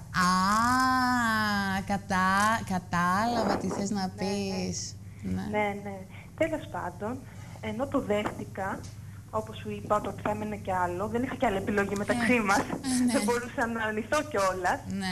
Κατάλαβα τι θες να πεις. Ναι. Τέλος πάντων, ενώ το δέχτηκα, όπως σου είπα, ότι θα έμενε κι άλλο. Δεν είχα κι άλλη επιλογή μεταξύ μας. Ναι. Δεν μπορούσα να αρνηθώ κιόλας. Ναι.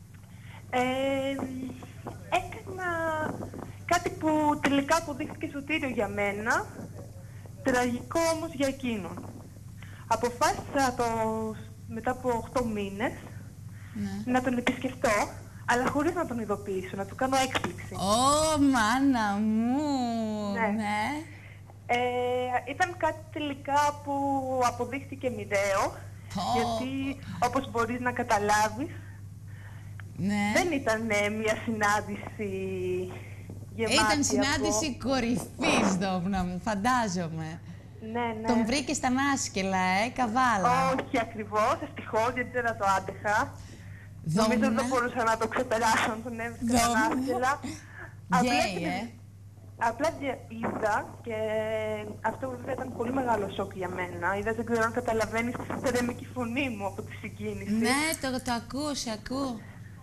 Έκανα κάτι που τελικά αποδείχθηκε σωτήριο για μένα, τραγικό όμως για εκείνον. Αποφάσισα μετά από 8 μήνες να τον επισκεφτώ, αλλά χωρίς να τον ειδοποιήσω, να του κάνω έκπληξη. Ω, μάνα μου! Ναι. Ήταν κάτι τελικά που αποδείχθηκε μοιραίο, γιατί όπως μπορείς να καταλάβεις, δεν ήταν μια συνάντηση γεμάτη. Ήταν συνάντηση κορυφής, Δόμνα μου, φαντάζομαι. Ναι. Τον βρήκε στα άσκελα, καβάλα. Όχι ακριβώς, ευτυχώς, γιατί δεν το άντεχα. Δόμνα. Νομίζω δεν μπορούσα να το ξεπεράσω, αν τον έβρισκα στα άσκελα. Απλά είδα και αυτό βέβαια ήταν πολύ μεγάλο σοκ για μένα. Είδα, δεν ξέρω αν καταλαβαίνεις, τη ρεμική φωνή μου από τη συγκίνηση. Ναι, το ακούω, σε ακούω.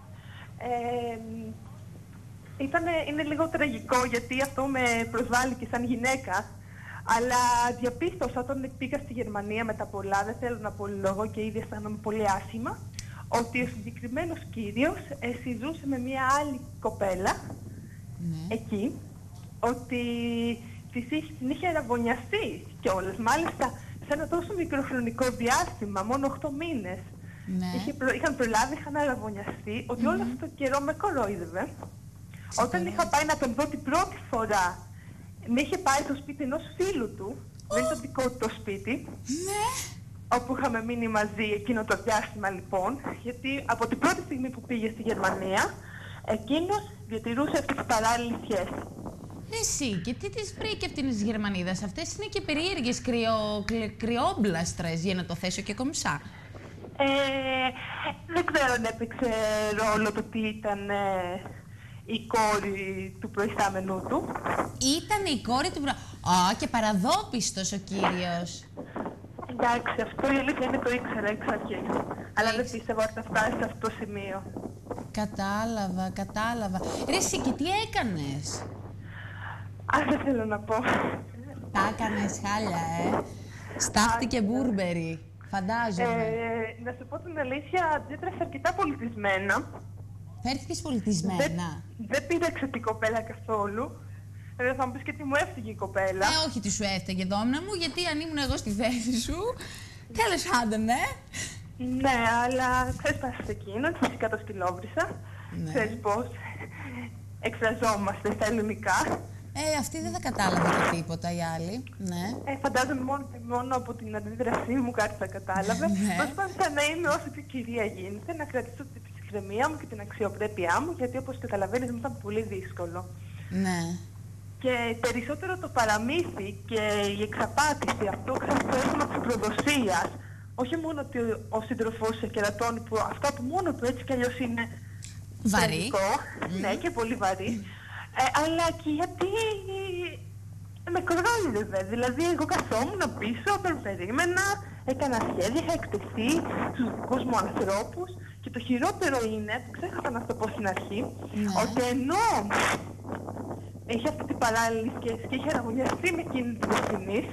Είναι λίγο τραγικό γιατί αυτό με προσβάλλει και σαν γυναίκα. Αλλά διαπίστωσα όταν πήγα στη Γερμανία με τα πολλά, δεν θέλω να πω λόγο και ήδη αισθάνομαι πολύ άσχημα, ότι ο συγκεκριμένος κύριος συζούσε με μια άλλη κοπέλα εκεί, ότι την είχε αραβωνιαστεί κιόλας, μάλιστα σε ένα τόσο μικρό χρονικό διάστημα, μόνο 8 μήνες. Είχαν προλάβει, είχαν αραβωνιαστεί, ότι όλο αυτό το καιρό με κορόιδευε. Όταν είχα πάει να τον δω την πρώτη φορά, με είχε πάει στο σπίτι ενός φίλου του, δεν ήταν δικό του το σπίτι, όπου είχαμε μείνει μαζί εκείνο το διάστημα λοιπόν, γιατί από την πρώτη στιγμή που πήγε στη Γερμανία, εκείνος διατηρούσε αυτή την παράλληλη σχέση. Εσύ, και τι τις βρήκε αυτήν της Γερμανίδας? Αυτές είναι και περίεργες κρυόμπλαστρες, για να το θέσω και κομψά. Δεν ξέρω αν έπαιξε ρόλο το τι ήταν η κόρη του προϊστάμενου του. Ήταν η κόρη του και παραδόπιστος ο κύριος. Εντάξει, αυτό η αλήθεια είναι το ήξερα εξ αρχής. Αλλά δεν πίστευα ότι θα φτάσει σε αυτό το σημείο. Κατάλαβα. Ρε εσύ, και τι έκανες? Δεν θέλω να πω. Τα έκανες χάλια, Στάχτηκε Μπούρμπερι, φαντάζομαι. Να σου πω την αλήθεια, αντίδρασα αρκετά πολιτισμένα. Φέρθηκες πολιτισμένα. Δεν πείραξε την κοπέλα καθόλου. Θα μου πεις και τι μου έφυγε η κοπέλα. Όχι τι σου έφταιγε, Δόμνα μου, γιατί αν ήμουν εγώ στη θέση σου, τέλος πάντων, Ναι, αλλά ξέσπασε εκείνον, φυσικά το σκυλόβρισα. Ξέρεις πώς εκφραζόμαστε στα ελληνικά. Αυτή δεν θα κατάλαβε και τίποτα οι άλλοι. Φαντάζομαι μόνο από την αντίδρασή μου κάτι θα κατάλαβε. Προσπάθησα να είμαι όσο πιο κυρία γίνεται, να κρατήσω την ψυχραιμία μου και την αξιοπρέπειά μου, γιατί όπως καταλαβαίνεις μου ήταν πολύ δύσκολο. Ναι. Και περισσότερο το παραμύθι και η εξαπάτηση, αυτό το αίσθημα της προδοσίας, όχι μόνο ότι ο σύντροφός σε κερατώνει, που αυτό που μόνο του έτσι κι αλλιώς είναι βαρύ. Ναι, και πολύ βαρύ. Αλλά και γιατί με κορόιδευε. Δηλαδή, εγώ καθόμουν πίσω, τον περίμενα, έκανα σχέδια, είχα εκτεθεί στους δικούς μου ανθρώπους. Και το χειρότερο είναι, ξέχασα να το πω στην αρχή, ότι ενώ έχει αυτή την παράλληλη σχέση και είχε αραγωνιαστεί με εκείνη την ευθυνής,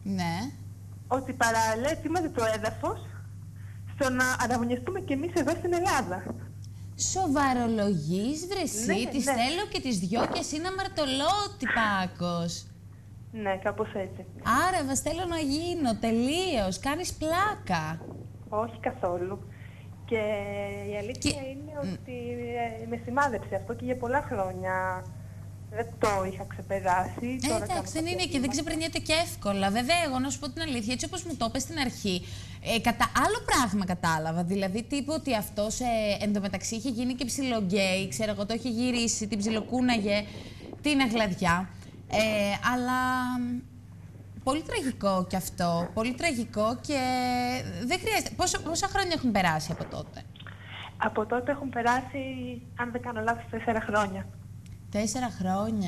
ότι παράλληλα ετοίμαζε το έδαφος στο να αραγωνιαστούμε κι εμείς εδώ στην Ελλάδα. Σοβαρολογείς, βρε εσύ, τις θέλω και τις δυο και εσύ να μαρτωλώ, τυπάκος. Ναι, κάπως έτσι. Άρα, βας θέλω να γίνω, τελείως, κάνεις πλάκα. Όχι καθόλου. Και η αλήθεια είναι ότι με σημάδεψε αυτό και για πολλά χρόνια δεν το είχα ξεπεράσει. Εντάξει, δεν είναι και δεν ξεπερνιέται και εύκολα. Βέβαια, εγώ να σου πω την αλήθεια, έτσι όπως μου το είπες στην αρχή, άλλο πράγμα κατάλαβα. Δηλαδή, τύπου ότι αυτός εντωμεταξύ είχε γίνει και ψιλογκέι, ξέρω εγώ, το είχε γυρίσει, την ψιλοκούναγε, την αγλαδιά. Αλλά πολύ τραγικό κι αυτό, πολύ τραγικό και δεν χρειάζεται. Πόσα χρόνια έχουν περάσει από τότε? Από τότε έχουν περάσει, αν δεν κάνω λάθος, 4 χρόνια. 4 χρόνια,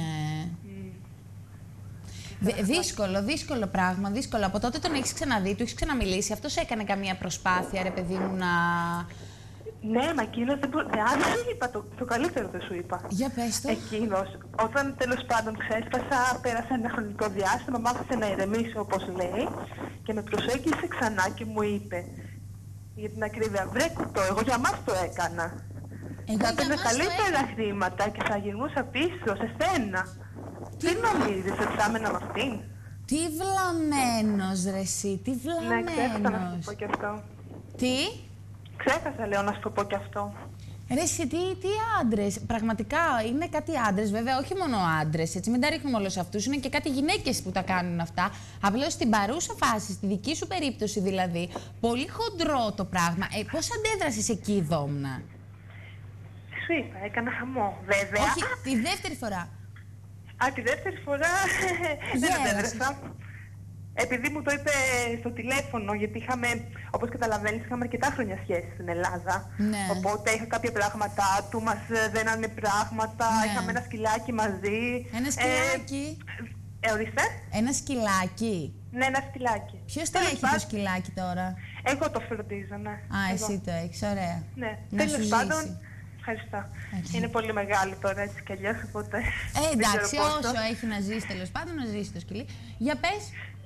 Δύσκολο πράγμα, δύσκολο. Από τότε τον έχεις ξαναδεί, του έχεις ξαναμιλήσει, αυτός έκανε καμία προσπάθεια, ρε παιδί μου, Ναι, μα εκείνος δεν μπορεί. Αν σου είπα το καλύτερο δεν σου είπα. Για πες το. Εκείνος, όταν τέλος πάντων ξέσπασα, πέρασε ένα χρονικό διάστημα, μ' άφησε να ηρεμήσω όπως λέει και με προσέγγισε ξανά και μου είπε, για την ακρίβεια, βρε κουτό, εγώ για μας το έκανα. Θα έπαιρνε καλύτερα χρήματα και θα γυρνούσα πίσω σε σένα. Τι νομίζεις, ότι θα έμενα με αυτήν? Τι βλαμμένος ρε εσύ, τι βλαμμένος. Ναι, ξέχασα να σου πω και αυτό. Τι? Ξέχασα, λέω, να σου το πω και αυτό. Ρε εσύ, τι άντρες, πραγματικά είναι κάτι άντρες, βέβαια, όχι μόνο άντρες, έτσι, μην τα ρίχνουμε όλους αυτούς, είναι και κάτι γυναίκες που τα κάνουν αυτά. Απλώς στην παρούσα φάση, στη δική σου περίπτωση δηλαδή, πολύ χοντρό το πράγμα. Πώς αντέδρασες εκεί, Δόμνα? Σου είπα, έκανα χαμό, βέβαια. Όχι, τη δεύτερη φορά. Τη δεύτερη φορά δεν αντέδρασα. Επειδή μου το είπε στο τηλέφωνο, γιατί είχαμε, όπως καταλαβαίνεις, είχαμε αρκετά χρόνια σχέση στην Ελλάδα. Ναι. Οπότε είχα κάποια πράγματα του, μας δένανε πράγματα, Ναι. είχαμε ένα σκυλάκι μαζί. Ένα σκυλάκι. Ορίστε. Ένα σκυλάκι. Ναι, ένα σκυλάκι. Ποιος το έχει το σκυλάκι τώρα? Εγώ το φροντίζω, ναι. Εσύ το έχεις, ωραία. Ναι, Να σου τέλος πάντων. ζήσει. Ευχαριστώ. Okay. Είναι πολύ μεγάλη τώρα έτσι κι αλλιώς, οπότε. Εντάξει, όσο έχει να ζήσει τέλος πάντων, να ζήσει το σκυλί. Για πες.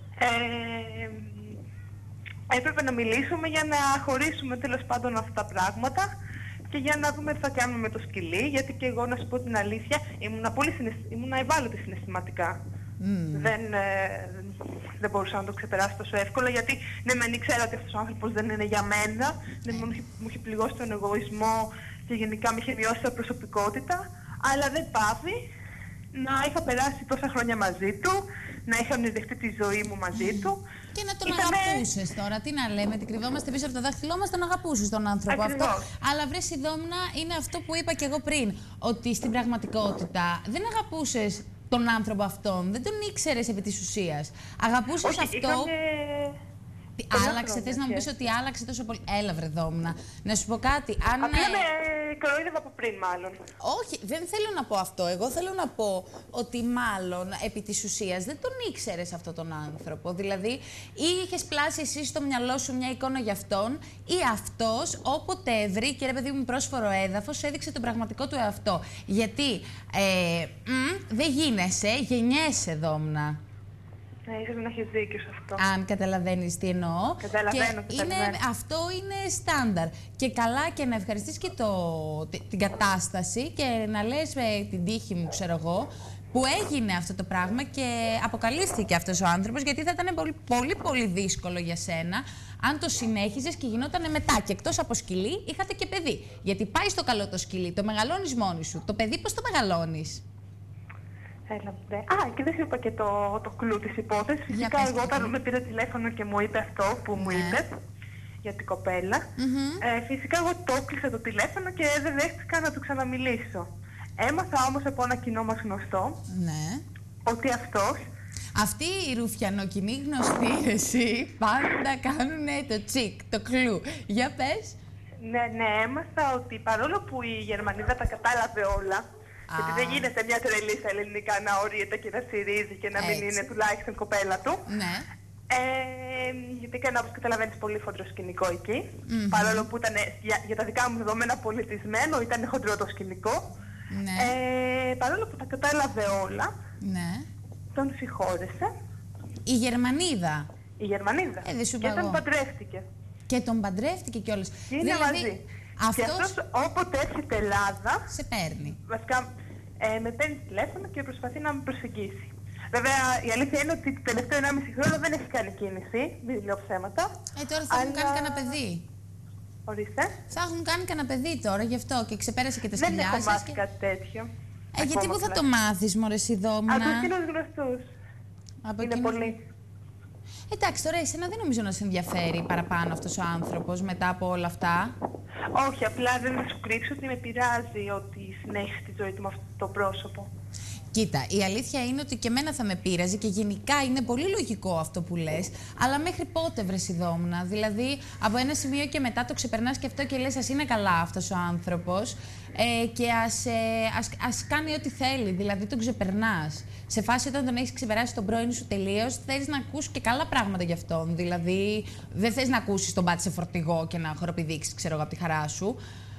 Έπρεπε να μιλήσουμε για να χωρίσουμε τέλος πάντων αυτά τα πράγματα και για να δούμε τι θα κάνουμε με το σκυλί, γιατί και εγώ, να σου πω την αλήθεια, ήμουν ευάλωτη συναισθηματικά. Δεν μπορούσα να το ξεπεράσω τόσο εύκολα, γιατί ναι, μεν ήξερα ότι αυτός ο άνθρωπος δεν είναι για μένα, μου είχε πληγώσει τον εγωισμό και γενικά με είχε μειώσει την προσωπικότητα, αλλά δεν πάβει να είχα περάσει τόσα χρόνια μαζί του, να είχα ονειρευτεί τη ζωή μου μαζί του. Και να τον αγαπούσες τώρα, τι να λέμε, την κρυβόμαστε πίσω από το δάχτυλό μας, τον αγαπούσες τον άνθρωπο. Ακριβώς. Αυτό. Αλλά βρες, η Δόμνα, είναι αυτό που είπα και εγώ πριν, ότι στην πραγματικότητα δεν αγαπούσες τον άνθρωπο αυτόν, δεν τον ήξερες επί της ουσίας. Αγαπούσες αυτό. Άλλαξε, θες να μου πεις ότι άλλαξε τόσο πολύ? Έλα βρε Δόμνα, να σου πω κάτι. Απλά με κοροϊδεύα από πριν μάλλον. Όχι, δεν θέλω να πω αυτό. Εγώ θέλω να πω ότι μάλλον επί της ουσίας δεν τον ήξερες αυτόν τον άνθρωπο. Δηλαδή, ή είχες πλάσει εσύ στο μυαλό σου μια εικόνα για αυτόν, ή αυτός όποτε βρήκε, ρε παιδί μου, πρόσφορο έδαφος, έδειξε τον πραγματικό του εαυτό. Γιατί δεν γίνεσαι, γεννιέσαι, Δόμνα. Ναι, ίσως να έχεις δίκιο σε αυτό. Αν καταλαβαίνεις τι εννοώ. Καταλαβαίνω. Αυτό είναι στάνταρ. Και καλά και να ευχαριστείς και την κατάσταση και να λες με την τύχη μου, ξέρω εγώ, που έγινε αυτό το πράγμα και αποκαλύφθηκε αυτός ο άνθρωπος, γιατί θα ήταν πολύ, πολύ, πολύ δύσκολο για σένα αν το συνέχιζες και γινότανε μετά. Και εκτός από σκυλί, είχατε και παιδί. Γιατί πάει στο καλό το σκυλί, το μεγαλώνεις μόνη σου. Το παιδί πώς το μεγαλώνεις? Και δεν σου είπα και το κλου της υπόθεσης. Φυσικά εγώ όταν με πήρε τηλέφωνο και μου είπε αυτό που μου είπε για την κοπέλα, φυσικά εγώ το έκλεισα το τηλέφωνο και δεν δέχτηκα να του ξαναμιλήσω. Έμαθα όμως από ένα κοινό μας γνωστό ότι αυτός... Αυτοί οι ρουφιανοκοινοί γνωστοί εσύ πάντα κάνουν το τσικ, το κλου. Για πες. Ναι, έμαθα ότι παρόλο που η Γερμανίδα τα κατάλαβε όλα, γιατί δεν γίνεται μια τρελή στα ελληνικά να οριέται και να στηρίζει και να μην είναι τουλάχιστον κοπέλα του. Ναι. Γιατί έκανα, όπως καταλαβαίνεις, πολύ χοντρό σκηνικό εκεί. Παρόλο που ήταν για τα δικά μου δεδομένα πολιτισμένο, ήταν χοντρό το σκηνικό. Ναι. Παρόλο που τα κατάλαβε όλα, τον συγχώρεσε. Η Γερμανίδα. Η Γερμανίδα. Και τον παντρεύτηκε. Και τον παντρεύτηκε κιόλας. Είναι μαζί. Και αυτός όποτε έρχεται Ελλάδα, σε παίρνει. Βασικά με παίρνει τηλέφωνο και προσπαθεί να με προσεγγίσει. Βέβαια η αλήθεια είναι ότι το τελευταίο 1,5 χρόνο δεν έχει κάνει κίνηση, μην λέω ψέματα. Τώρα θα έχουν κάνει κανένα παιδί. Ορίστε. Θα έχουν κάνει κανένα παιδί τώρα γι' αυτό και ξεπέρασε και τα σκυλιά σας. Δεν έχω μάθει κάτι τέτοιο. Γιατί πού θα το μάθεις, μωρέ εσύ Δόμνα? Από εκείνους γνωστούς. Είναι πολύ. Εντάξει, τώρα εσένα δεν νομίζω να σε ενδιαφέρει παραπάνω αυτός ο άνθρωπος μετά από όλα αυτά. Όχι, απλά δεν θα σου κρύψω ότι με πειράζει ότι συνέχισε τη ζωή του με αυτό το πρόσωπο. Κοίτα, η αλήθεια είναι ότι και εμένα θα με πείραζε και γενικά είναι πολύ λογικό αυτό που λες, αλλά μέχρι πότε βρες η Δόμνα? Δηλαδή, από ένα σημείο και μετά το ξεπερνάς και αυτό και λες ας είναι καλά αυτός ο άνθρωπος και ας κάνει ό,τι θέλει, δηλαδή τον ξεπερνάς. Σε φάση όταν τον έχεις ξεπεράσει τον πρώην σου τελείως, θες να ακούσεις και καλά πράγματα γι' αυτόν. Δηλαδή, δεν θες να ακούσεις τον πάτη σε φορτηγό και να χοροπηδήξεις, ξέρω εγώ, από τη χαρά σου.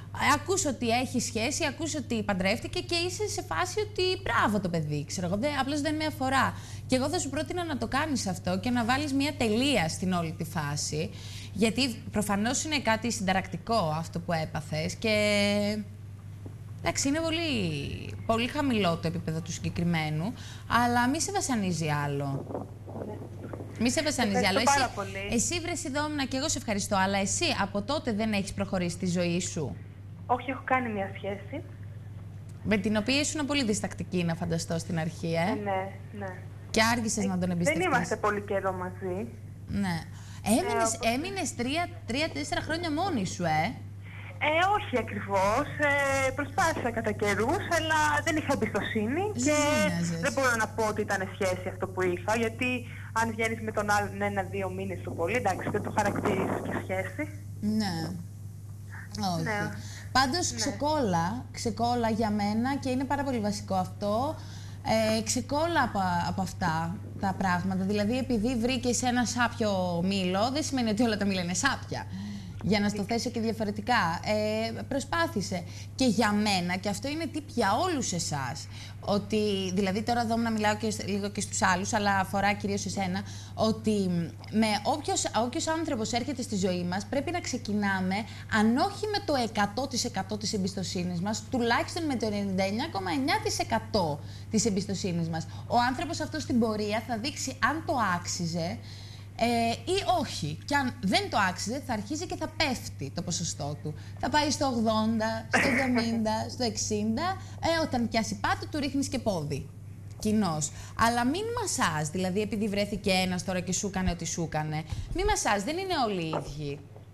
Ακούς ότι έχει σχέση, ακούς ότι παντρεύτηκε και είσαι σε φάση ότι μπράβο το παιδί, ξέρω εγώ, απλώς δεν με αφορά. Και εγώ θα σου πρότεινα να το κάνεις αυτό και να βάλεις μια τελεία στην όλη τη φάση, γιατί προφανώς είναι κάτι συνταρακτικό αυτό που έπαθες και... Εντάξει, είναι πολύ χαμηλό το επίπεδο του συγκεκριμένου, αλλά μη σε βασανίζει άλλο. Μη σε βασανίζει άλλο. Εσύ βρες η Δόμνα και εγώ σε ευχαριστώ, αλλά εσύ από τότε δεν έχεις προχωρήσει τη ζωή σου. Όχι, έχω κάνει μια σχέση. Με την οποία ήσουν πολύ διστακτική, να φανταστώ, στην αρχή, Ναι. Και άργησες να τον εμπιστευτείς. Δεν είμαστε πολύ καιρό μαζί. Ναι. Έμεινες 3-4 χρόνια μόνη σου, Όχι ακριβώς. Προσπάθησα κατά καιρούς, αλλά δεν είχα εμπιστοσύνη και δεν μπορώ να πω ότι ήταν σχέση αυτό που είχα, γιατί αν βγαίνεις με τον άλλον 1-2 μήνες το πολύ, εντάξει, δεν το χαρακτηρίζεις και σχέση. Ναι. Όχι. Ναι. Πάντως ξεκόλα για μένα και είναι πάρα πολύ βασικό αυτό. Ξεκόλα από αυτά τα πράγματα. Δηλαδή, επειδή βρήκες ένα σάπιο μήλο, δεν σημαίνει ότι όλα τα μήλα είναι σάπια. Για να στο θέσω και διαφορετικά, προσπάθησε. Και για μένα, και αυτό είναι tip για όλους εσάς, ότι, δηλαδή τώρα εδώ να μιλάω και λίγο και στους άλλους, αλλά αφορά κυρίως εσένα, ότι με όποιος άνθρωπος έρχεται στη ζωή μας, πρέπει να ξεκινάμε, αν όχι με το 100% της εμπιστοσύνης μας, τουλάχιστον με το 99,9% της εμπιστοσύνης μας. Ο άνθρωπος αυτός στην πορεία θα δείξει αν το άξιζε, ή όχι. Και αν δεν το άξιζε, θα αρχίζει και θα πέφτει το ποσοστό του. Θα πάει στο 80, στο 70, στο 60, όταν πιάσει πάτο, του ρίχνεις και πόδι. Κοινώς. Αλλά μην μασάζ, δηλαδή επειδή βρέθηκε ένας τώρα και σου έκανε ό,τι σου έκανε. Μην μασάζ, δεν είναι όλοι οι ίδιοι.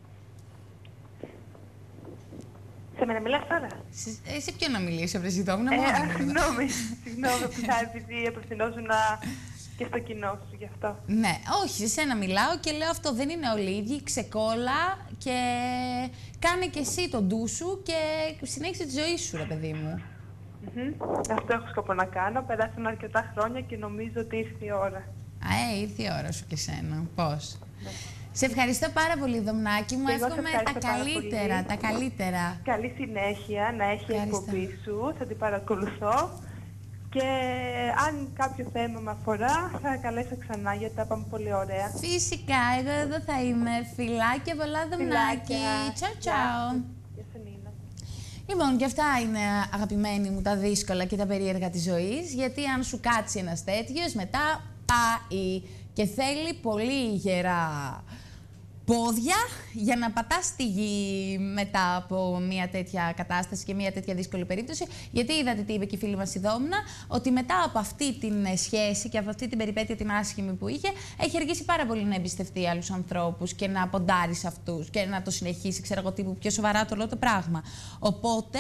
Σε μένα μιλάς τώρα. Σε ποιον να μιλήσω, Βρεσιτόμουνα, συγγνώμη, επειδή απευθυνόσουν και στο κοινό σου γι' αυτό. Ναι, όχι, σε σένα μιλάω και λέω αυτό, δεν είναι όλοι οι ίδιοι, ξεκόλα και κάνε και εσύ τον ντου σου και συνέχισε τη ζωή σου, ρε παιδί μου. Αυτό έχω σκοπό να κάνω, περάσαν αρκετά χρόνια και νομίζω ότι ήρθε η ώρα. Ήρθε η ώρα σου και σένα, πώς. Ναι. Σε ευχαριστώ πάρα πολύ, Δομνάκη μου, εύχομαι τα καλύτερα. Καλή συνέχεια, να έχει η εκπομπή σου, θα την παρακολουθώ. Και αν κάποιο θέμα με αφορά, θα καλέσω ξανά γιατί τα πάμε πολύ ωραία. Φυσικά, εγώ εδώ θα είμαι. Φιλάκια πολλά, Δομνάκη. Τσαου. Γεια σου, Νίνα. Λοιπόν, και αυτά είναι, αγαπημένοι μου, τα δύσκολα και τα περίεργα της ζωής. Γιατί αν σου κάτσει ένας τέτοιος, μετά πάει και θέλει πολύ γερά πόδια για να πατάς τη γη μετά από μια τέτοια κατάσταση και μια τέτοια δύσκολη περίπτωση. Γιατί είδατε τι είπε και η φίλη μας η Δόμνα, ότι μετά από αυτή την σχέση και από αυτή την περιπέτεια την άσχημη που είχε, έχει αργήσει πάρα πολύ να εμπιστευτεί άλλους ανθρώπους και να ποντάρει σε αυτούς και να το συνεχίσει, ξέρω εγώ, τύπου πιο σοβαρά το όλο το πράγμα. Οπότε,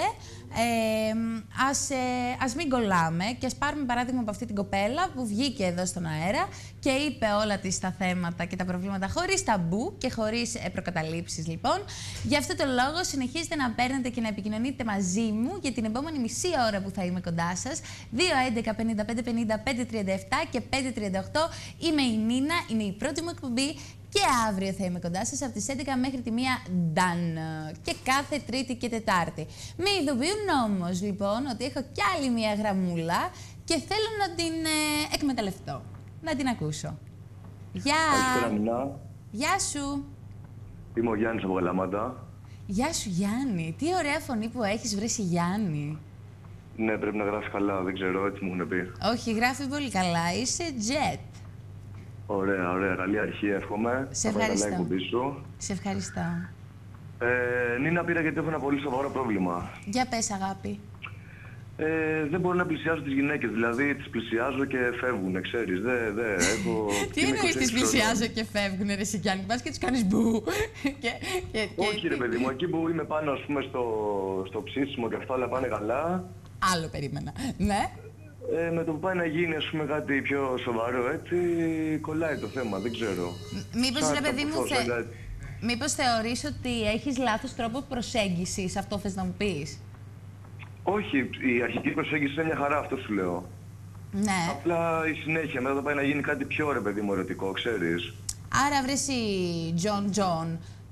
ας μην κολλάμε και ας πάρουμε παράδειγμα από αυτή την κοπέλα που βγήκε εδώ στον αέρα και είπε όλα της τα θέματα και τα προβλήματα χωρίς ταμπού και χωρίς προκαταλήψεις, λοιπόν. Γι' αυτό το λόγο συνεχίζετε να παίρνετε και να επικοινωνείτε μαζί μου για την επόμενη μισή ώρα που θα είμαι κοντά σας. 2-11-55-50-537 και 538. Είμαι η Νίνα, είναι η πρώτη μου εκπομπή και αύριο θα είμαι κοντά σας από τις 11 μέχρι τη 1 Ντάν. Και κάθε Τρίτη και Τετάρτη. Με ειδοποιούν όμως, λοιπόν, ότι έχω κι άλλη μια γραμμούλα και θέλω να την εκμεταλλευτώ. Να την ακούσω. Γεια! Γεια σου! Είμαι ο Γιάννης από Καλαμάτα. Γεια σου, Γιάννη. Τι ωραία φωνή που έχεις, βρέσει, Γιάννη. Ναι, πρέπει να γράφει καλά, δεν ξέρω, έτσι μου έχουν πει. Όχι, γράφει πολύ καλά. Είσαι jet. Ωραία, ωραία. Καλή αρχή, εύχομαι. Σε ευχαριστώ. Σου. Σε ευχαριστώ. Νίνα, πήρα γιατί έχω ένα πολύ σοβαρό πρόβλημα. Για πες, αγάπη. Δεν μπορώ να πλησιάσω τις γυναίκες, δηλαδή τις πλησιάζω και φεύγουνε, ξέρεις, έχω... Τι εννοείς τις πλησιάζω και φεύγουνε, ρε Σικιάννη, πας και τους κάνεις μπου. Όχι, ρε παιδί μου, εκεί που είμαι πάνω, ας πούμε, στο ψήσιμο και αυτά όλα πάνε καλά. Άλλο περίμενα, ναι. Με το που πάει να γίνει, ας πούμε, κάτι πιο σοβαρό, έτσι, κολλάει το θέμα, δεν ξέρω. Μήπως, ρε παιδί μου, μήπως θεωρείς ότι έχεις λάθος τρόπο προσέγγισης, αυτό θες να μου πεις? Όχι, η αρχική προσέγγιση είναι μια χαρά, αυτό σου λέω. Ναι. Απλά η συνέχεια, μετά θα πάει να γίνει κάτι πιο, ρε παιδί μου, ερωτικό, ξέρεις. Άρα βρες η Τζον,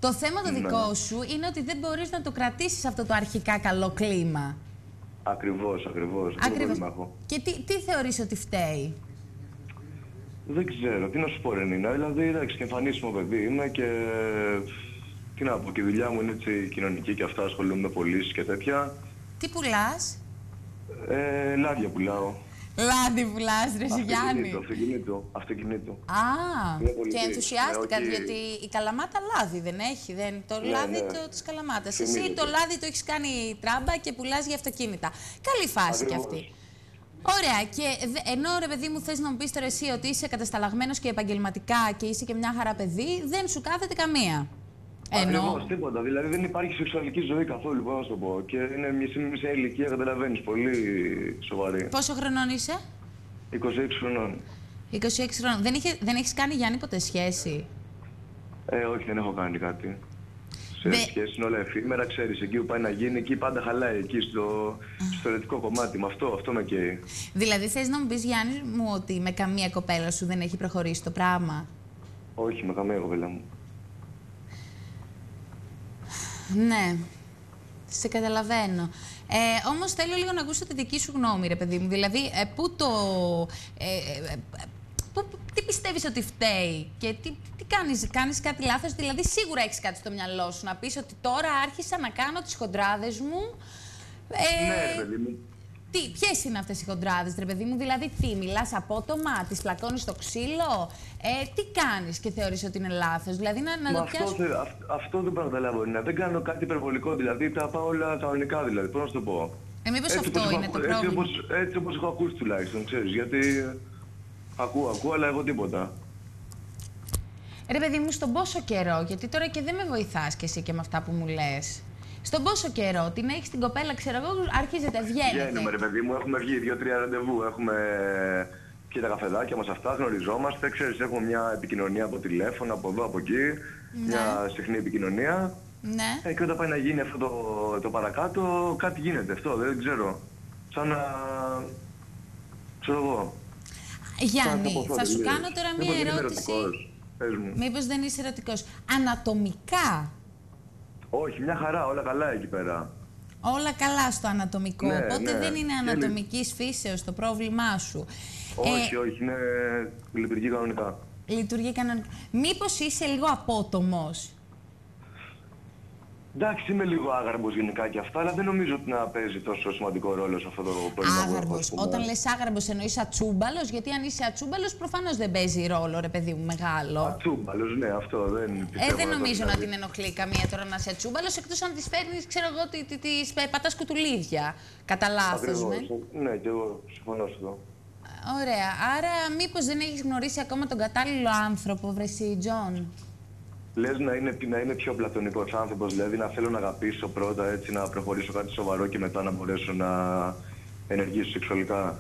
Το θέμα το δικό σου είναι ότι δεν μπορείς να το κρατήσεις αυτό το αρχικά καλό κλίμα. Ακριβώς. Και τι θεωρείς ότι φταίει? Δεν ξέρω, τι να σου πω, Ρενίνα. Δηλαδή, εντάξει, και εμφανίσιμο παιδί είμαι και... Τι να πω, και η δουλειά μου είναι έτσι κοινωνική και αυτά, ασχολούμαι με πωλήσεις και τέτοια. Τι πουλάς? Λάδια πουλάω. Λάδι πουλάς, ρε Γιάννη. Αυτοκινήτου. Και ενθουσιάστηκα, διότι η Καλαμάτα λάδι δεν έχει, το λάδι της Καλαμάτας. Εσύ το λάδι το έχεις κάνει τράμπα και πουλάς για αυτοκίνητα. Καλή φάση κι αυτή. Ωραία, και ενώ ρε παιδί μου θες να μου πεις τώρα εσύ ότι είσαι κατασταλαγμένος και επαγγελματικά και είσαι και μια χαρά παιδί, δεν σου κάθεται καμία. Ακριβώς, τίποτα. Δηλαδή δεν υπάρχει σεξουαλική ζωή καθόλου, πώς να σου το πω. Και είναι μια ηλικία, καταλαβαίνεις, πολύ σοβαρή. Πόσο χρονών είσαι? 26 χρονών. 26 χρονών. Δεν έχεις κάνει, Γιάννη, ποτέ σχέση? Όχι, δεν έχω κάνει κάτι. Σε σχέση είναι όλα εφήμερα, ξέρεις, εκεί που πάει να γίνει, εκεί πάντα χαλάει, εκεί στο ερωτικό κομμάτι. Με αυτό με καίει. Δηλαδή θες να μου πεις, Γιάννη μου, ότι με καμία κοπέλα σου δεν έχει προχωρήσει το πράγμα? Όχι, με καμία κοπέλα μου. Ναι, σε καταλαβαίνω. Όμως θέλω λίγο να ακούσω τη δική σου γνώμη, ρε παιδί μου. Δηλαδή, τι πιστεύεις ότι φταίει και τι κάνεις κάτι λάθος? Δηλαδή, σίγουρα έχεις κάτι στο μυαλό σου να πεις ότι τώρα άρχισα να κάνω τις χοντράδες μου. Ναι, ρε παιδί μου. Ποιες είναι αυτές οι χοντράδες, ρε παιδί μου? Δηλαδή, τι, μιλάς απότομα, τις πλακώνεις στο ξύλο, τι κάνεις και θεωρείς ότι είναι λάθος? Δηλαδή, να το πιάσεις... Αυτό δεν μπορώ να καταλάβω. Δεν κάνω κάτι υπερβολικό, δηλαδή τα πάω όλα κανονικά, δηλαδή. Πώς να σου το πω. Μήπως αυτό είναι το πρόβλημα? Έτσι όπως έχω ακούσει τουλάχιστον, ξέρεις, γιατί ακούω, αλλά εγώ τίποτα. Ρε παιδί μου, στον πόσο καιρό, γιατί τώρα και δεν με βοηθάς κι εσύ και με αυτά που μου λες. Στον πόσο καιρό, την έχεις την κοπέλα, ξέρω εγώ, αρχίζετε, βγαίνετε. Βγαίνουμε, ρε παιδί μου, έχουμε βγει 2-3 ραντεβού, έχουμε πιει τα καφεδάκια μας αυτά, γνωριζόμαστε, ξέρεις, έχουμε μια επικοινωνία από τηλέφωνο, από εδώ, από εκεί, μια συχνή επικοινωνία. Ναι. Και όταν πάει να γίνει αυτό το παρακάτω, κάτι γίνεται, αυτό, δεν ξέρω. Σαν να... ξέρω εγώ. Γιάννη, θα σου κάνω τώρα μια ερώτηση. Μήπως δεν είσαι ερωτικός? Ανατομικά. Όχι, μια χαρά, όλα καλά εκεί πέρα. Όλα καλά στο ανατομικό, ναι, οπότε ναι. δεν είναι ανατομικής φύσεως το πρόβλημά σου. Όχι, είναι λειτουργεί κανονικά. Λειτουργεί κανονικά. Μήπως είσαι λίγο απότομος? Εντάξει, είμαι λίγο άγαρμπος γενικά και αυτά, αλλά δεν νομίζω ότι να παίζει τόσο σημαντικό ρόλο σε αυτό το πρόβλημα. Άγαρμπος. Όταν λες άγαρμπος εννοείς ατσούμπαλος, γιατί αν είσαι ατσούμπαλος προφανώς δεν παίζει ρόλο, ρε παιδί μου, μεγάλο. Ατσούμπαλος, ναι, αυτό δεν πιστεύω. Δεν νομίζω να την ενοχλεί καμία τώρα να είσαι ατσούμπαλος, εκτός αν τις φέρνεις, ξέρω εγώ, τις πατάς κουτουλίδια. Κατά λάθος, ναι, και εγώ συμφωνώ σε αυτό. Ωραία. Άρα, μήπως δεν έχεις γνωρίσει ακόμα τον κατάλληλο άνθρωπο, βρε εσύ, Τζον? Λες να είναι πιο πλατωνικός άνθρωπος, δηλαδή να θέλω να αγαπήσω πρώτα, έτσι να προχωρήσω κάτι σοβαρό και μετά να μπορέσω να ενεργήσω σεξουαλικά.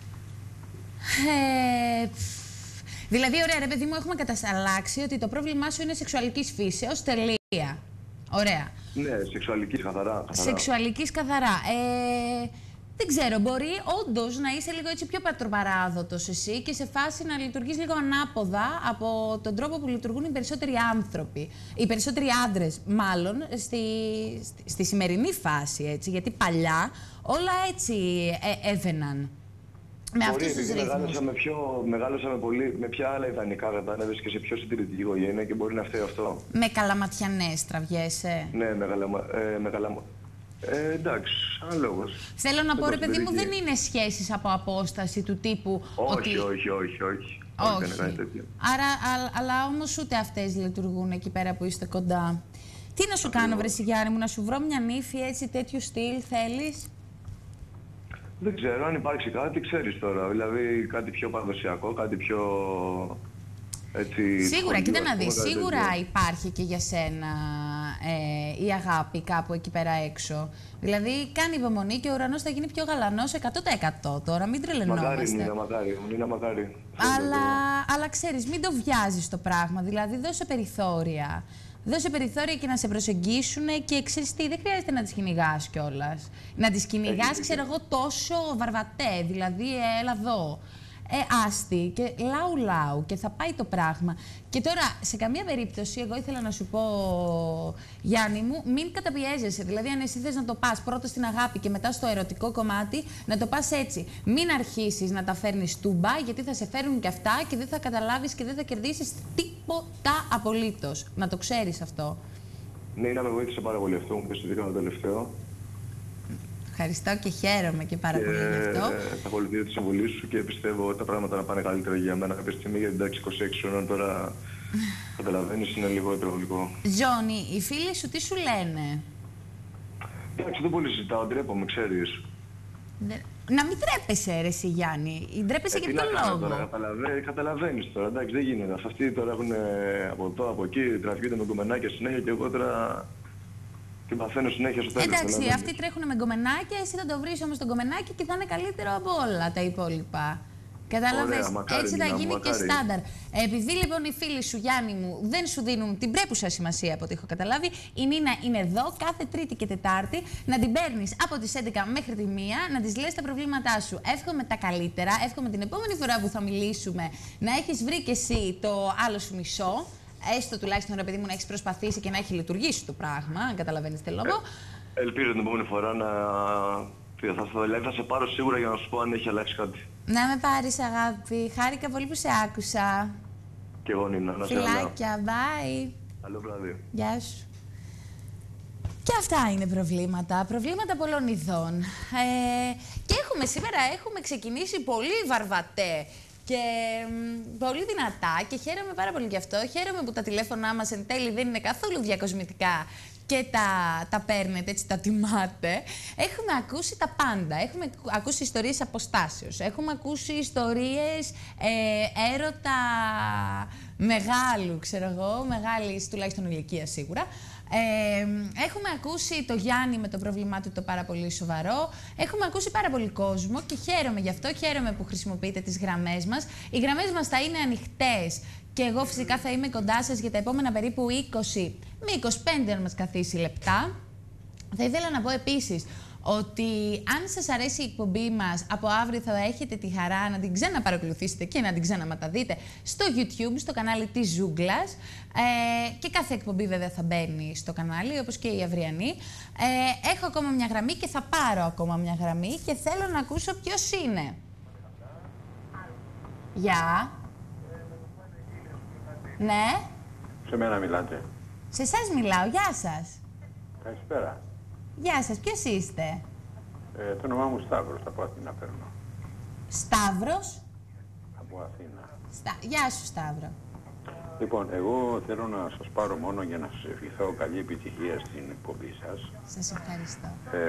Δηλαδή, ωραία, ρε παιδί μου, έχουμε κατασταλάξει ότι το πρόβλημά σου είναι σεξουαλικής φύσεως, τελεία. Ωραία. Ναι, σεξουαλικής καθαρά. Σεξουαλικής καθαρά. Δεν ξέρω, μπορεί όντως να είσαι λίγο έτσι πιο πατροπαράδοτος εσύ και σε φάση να λειτουργείς λίγο ανάποδα από τον τρόπο που λειτουργούν οι περισσότεροι άνθρωποι. Οι περισσότεροι άντρες, μάλλον, στη σημερινή φάση, έτσι, γιατί παλιά όλα έτσι έβαιναν. Με αυτούς τους ρυθμούς. Μεγάλωσα με ποια άλλα ιδανικά κατάλαβες και σε πιο συντηρητική οικογένεια και μπορεί να φταίει αυτό. Με καλαματιανές τραβιέσαι. Ναι, με εντάξει, αναλόγως. Θέλω να πω, ρε παιδί μου, δεν είναι σχέσεις από απόσταση του τύπου. Όχι. Δεν είναι κάτι τέτοιο. Αλλά όμως ούτε αυτές λειτουργούν εκεί πέρα που είστε κοντά. Τι να σου κάνω, βρε Γιάννη μου, να σου βρω μια νύφη έτσι τέτοιου στυλ, θέλεις? Δεν ξέρω, αν υπάρξει κάτι, ξέρεις τώρα. Δηλαδή κάτι πιο παραδοσιακό, κάτι πιο... Έτσι, σίγουρα, κοίτα να δεις, σίγουρα υπάρχει και για σένα η αγάπη κάπου εκεί πέρα έξω. Δηλαδή, κάνει υπομονή και ο ουρανός θα γίνει πιο γαλανός 100% τώρα, μην τρελαινόμαστε. Μακάρι. Αλλά ξέρεις, μην το βιάζεις το πράγμα, δηλαδή δώσε περιθώρια. Δώσε περιθώρια και να σε προσεγγίσουν και ξέρεις τι, δεν χρειάζεται να τις κυνηγάς κιόλας. Να τις κυνηγάς, ξέρω εγώ, τόσο βαρβατέ, δηλαδή έλα εδώ. άστη και λαου-λαου και θα πάει το πράγμα. Και τώρα, σε καμία περίπτωση, εγώ ήθελα να σου πω, Γιάννη μου, μην καταπιέζεσαι. Δηλαδή, αν εσύ θες να το πας πρώτα στην αγάπη και μετά στο ερωτικό κομμάτι, να το πας έτσι. Μην αρχίσεις να τα φέρνεις τούμπα, γιατί θα σε φέρουν και αυτά και δεν θα καταλάβεις και δεν θα κερδίσεις τίποτα απολύτως. Να το ξέρεις αυτό. Ναι, να με βοήθησε πάρα πολύ αυτό, μου πες το τελευταίο. Ευχαριστώ και χαίρομαι και πάρα πολύ γι' αυτό. Θα ακολουθήσω τη συμβουλή σου και πιστεύω ότι τα πράγματα να πάνε καλύτερα για μένα κάποια στιγμή, γιατί εντάξει 26 ώρων τώρα καταλαβαίνεις είναι λίγο υπερβολικό. Τζόνι, οι φίλοι σου τι σου λένε? Εντάξει, δεν πολύ συζητάω, ντρέπομαι, ξέρεις. Να μην τρέπεσαι ρε εσύ Γιάννη, ντρέπεσαι για ποιο λόγο? Καταλαβαίνεις τώρα, εντάξει δεν γίνεται. Αυτοί τώρα έχουν από εδώ, από εκεί, τραβιούνται με γκομενάκια συνέχεια και εγώ τώρα την παθαίνω συνέχεια στο τέλος. Εντάξει, αυτοί τρέχουν με γκομενάκια, εσύ θα το βρεις όμως το γκομενάκι και θα είναι καλύτερο από όλα τα υπόλοιπα. Κατάλαβες, έτσι θα γίνει και στάνταρ. Επειδή λοιπόν οι φίλοι σου, Γιάννη μου, δεν σου δίνουν την πρέπουσα σημασία από ό,τι έχω καταλάβει, η Νίνα είναι εδώ κάθε Τρίτη και Τετάρτη να την παίρνεις από τις 11 μέχρι τη 1, να της λες τα προβλήματά σου. Εύχομαι τα καλύτερα, εύχομαι την επόμενη φορά που θα μιλήσουμε να έχεις βρει και εσύ το άλλο σου μισό. Έστω τουλάχιστον ρε παιδί μου να έχεις προσπαθήσει και να έχει λειτουργήσει το πράγμα, αν καταλαβαίνεις τι λόγο. Ελπίζω την επόμενη φορά να. Θα σε πάρω σίγουρα για να σου πω αν έχει αλλάξει κάτι. Να με πάρεις αγάπη. Χάρηκα πολύ που σε άκουσα. Και εγώ Νίνα, να σε καλά. Φιλάκια, bye. Καλό βράδυ. Γεια σου. Και αυτά είναι προβλήματα πολλών ειδών. Και σήμερα έχουμε ξεκινήσει πολύ βαρβατέ και πολύ δυνατά και χαίρομαι πάρα πολύ γι' αυτό. Χαίρομαι που τα τηλέφωνά μας εν τέλει δεν είναι καθόλου διακοσμητικά και τα παίρνετε, έτσι τα τιμάτε. Έχουμε ακούσει τα πάντα. Έχουμε ακούσει ιστορίες αποστάσεως. Έχουμε ακούσει ιστορίες έρωτα μεγάλου, ξέρω εγώ, μεγάλης τουλάχιστον ηλικία σίγουρα. Έχουμε ακούσει το Γιάννη με το πρόβλημά του το πάρα πολύ σοβαρό. Έχουμε ακούσει πάρα πολύ κόσμο και χαίρομαι γι' αυτό. Χαίρομαι που χρησιμοποιείτε τις γραμμές μας. Οι γραμμές μας θα είναι ανοιχτές και εγώ φυσικά θα είμαι κοντά σας για τα επόμενα περίπου 20 με 25 αν μας καθίσει λεπτά. Θα ήθελα να πω επίσης ότι αν σας αρέσει η εκπομπή μας, από αύριο θα έχετε τη χαρά να την ξαναπαρακολουθήσετε και να την ξαναματαδείτε στο YouTube, στο κανάλι της Ζούγκλας. Και κάθε εκπομπή βέβαια θα μπαίνει στο κανάλι, όπως και η αυριανή. Έχω ακόμα μια γραμμή και θα πάρω ακόμα μια γραμμή και θέλω να ακούσω ποιος είναι. Γεια. Ναι. Σε μένα μιλάτε? Σε εσάς μιλάω. Γεια σας. Καλησπέρα. Γεια σας. Ποιος είστε? Το όνομά μου Σταύρος, από Αθήνα παίρνω. Σταύρος. Από Αθήνα. Γεια σου Σταύρο. Λοιπόν, εγώ θέλω να σας πάρω μόνο για να σας ευχηθώ καλή επιτυχία στην εκπομπή σας. Σας ευχαριστώ.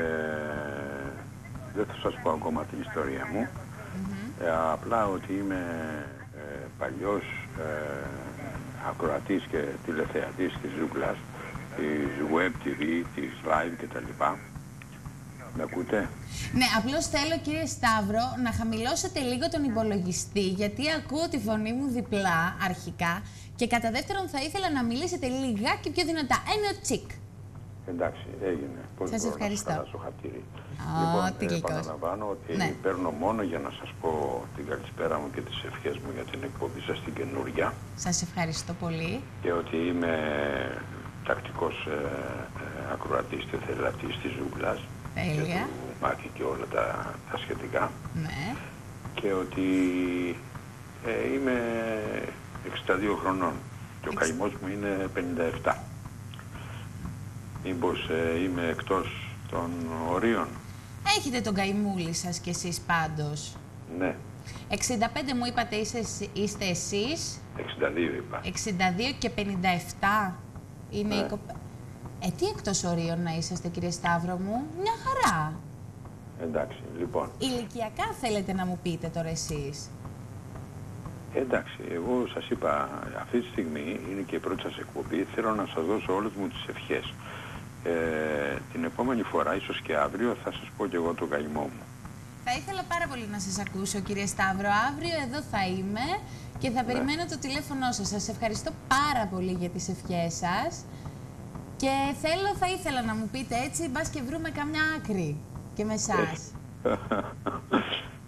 Δεν θα σας πω ακόμα την ιστορία μου. Απλά ότι είμαι παλιός ακροατής και τηλεθεατής της Ζούγκλας, της Web TV, της Live κτλ. Με ακούτε? Ναι, απλώς θέλω κύριε Σταύρο να χαμηλώσετε λίγο τον υπολογιστή, γιατί ακούω τη φωνή μου διπλά αρχικά και κατά δεύτερον θα ήθελα να μιλήσετε λιγάκι πιο δυνατά. Ένα τσικ. Εντάξει, έγινε. Πώς σας ευχαριστώ. Να σου χατήρι. Τι λοιπόν, επαναλαμβάνω ότι παίρνω μόνο για να σας πω την καλησπέρα μου και τις ευχές μου για την εκπομπή σας την καινούρια. Σας ευχαριστώ πολύ. Και ότι είμαι τακτικός ακροατής και θελατής της Ζούγκλας. Τέλεια. Και του Μάκη και όλα τα σχετικά. Ναι. Και ότι είμαι 62 χρονών και ο καημός μου είναι 57. Μήπως είμαι εκτός των ορίων? Έχετε τον καημούλη σας κι εσείς πάντως. Ναι. 65 μου είπατε είστε εσείς. 62 είπα. 62 και 57 είναι η κοπέλα. Τι εκτός ορίων να είσαστε κύριε Σταύρο μου? Μια χαρά. Εντάξει, λοιπόν. Ηλικιακά θέλετε να μου πείτε τώρα εσείς? Εντάξει, εγώ σας είπα αυτή τη στιγμή είναι και η πρώτη σας εκπομπή. Θέλω να σας δώσω όλες μου τις ευχές. Την επόμενη φορά, ίσως και αύριο, θα σας πω και εγώ το καημό μου. Θα ήθελα πάρα πολύ να σας ακούσω κύριε Σταύρο. Αύριο εδώ θα είμαι και θα περιμένω το τηλέφωνό σας. Σας ευχαριστώ πάρα πολύ για τις ευχές σας. Και θα ήθελα να μου πείτε έτσι, μπας και βρούμε καμιά άκρη και με εσάς.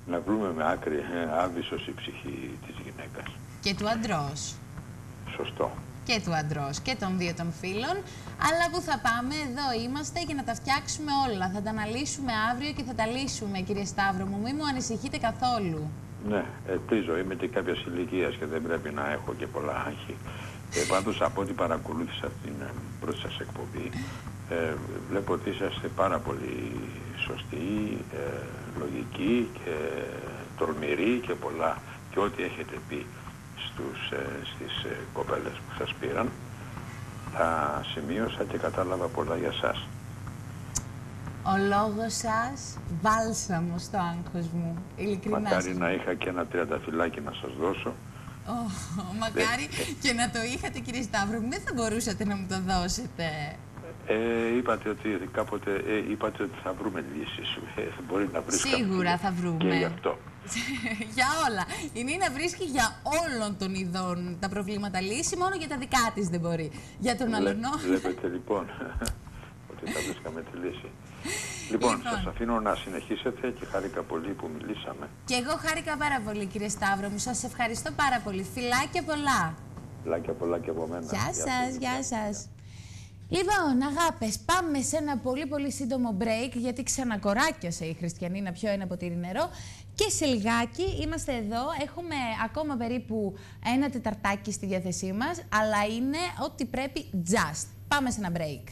να βρούμε με άκρη άβυσος η ψυχή της γυναίκας. Και του αντρός. Σωστό. Και του αντρός και των δύο των φίλων. Αλλά που θα πάμε, εδώ είμαστε για να τα φτιάξουμε όλα. Θα τα αναλύσουμε αύριο και θα τα λύσουμε, κύριε Σταύρο μου. Μην μου ανησυχείτε καθόλου. Ναι, ελπίζω. Είμαι και κάποιας ηλικίας και δεν πρέπει να έχω και πολλά άγχη. Πάντως από ό,τι παρακολούθησα την πρώτη σας εκπομπή, βλέπω ότι είσαστε πάρα πολύ σωστοί, λογικοί και τολμηροί και πολλά. Και ό,τι έχετε πει στις κοπέλες που σας πήραν, τα σημείωσα και κατάλαβα πολλά για σας. Ο λόγος σας μπάλσαμο στο άγχος μου, ειλικρινά. Μακάρι να είχα και ένα τριανταφυλλάκι να σας δώσω. Μακάρι και να το είχατε, κύριε Σταύρο μου, δεν θα μπορούσατε να μου το δώσετε. Είπατε ότι κάποτε είπατε ότι θα βρούμε λύσεις. Μπορεί να βρεις σίγουρα θα βρούμε. Και γι' αυτό. Για όλα. Η Νίνα βρίσκει για όλων των ειδών τα προβλήματα λύση, μόνο για τα δικά της δεν μπορεί. Για τον αλλονό. Βλέπετε λοιπόν ότι θα βρίσκαμε τη λύση. Λοιπόν, σας αφήνω να συνεχίσετε και χάρηκα πολύ που μιλήσαμε. Και εγώ χάρηκα πάρα πολύ, κύριε Σταύρο μου. Σας ευχαριστώ πάρα πολύ. Φιλάκια πολλά. Φιλάκια πολλά και από μένα. Γεια σας, γεια σας. Λοιπόν, αγάπες, πάμε σε ένα πολύ σύντομο break, γιατί ξανακοράκιασε η Χριστιανίνα πιο ένα ποτήρι νερό. Και σε λιγάκι είμαστε εδώ, έχουμε ακόμα περίπου ένα τεταρτάκι στη διάθεσή μας, αλλά είναι ό,τι πρέπει just. Πάμε σε ένα break.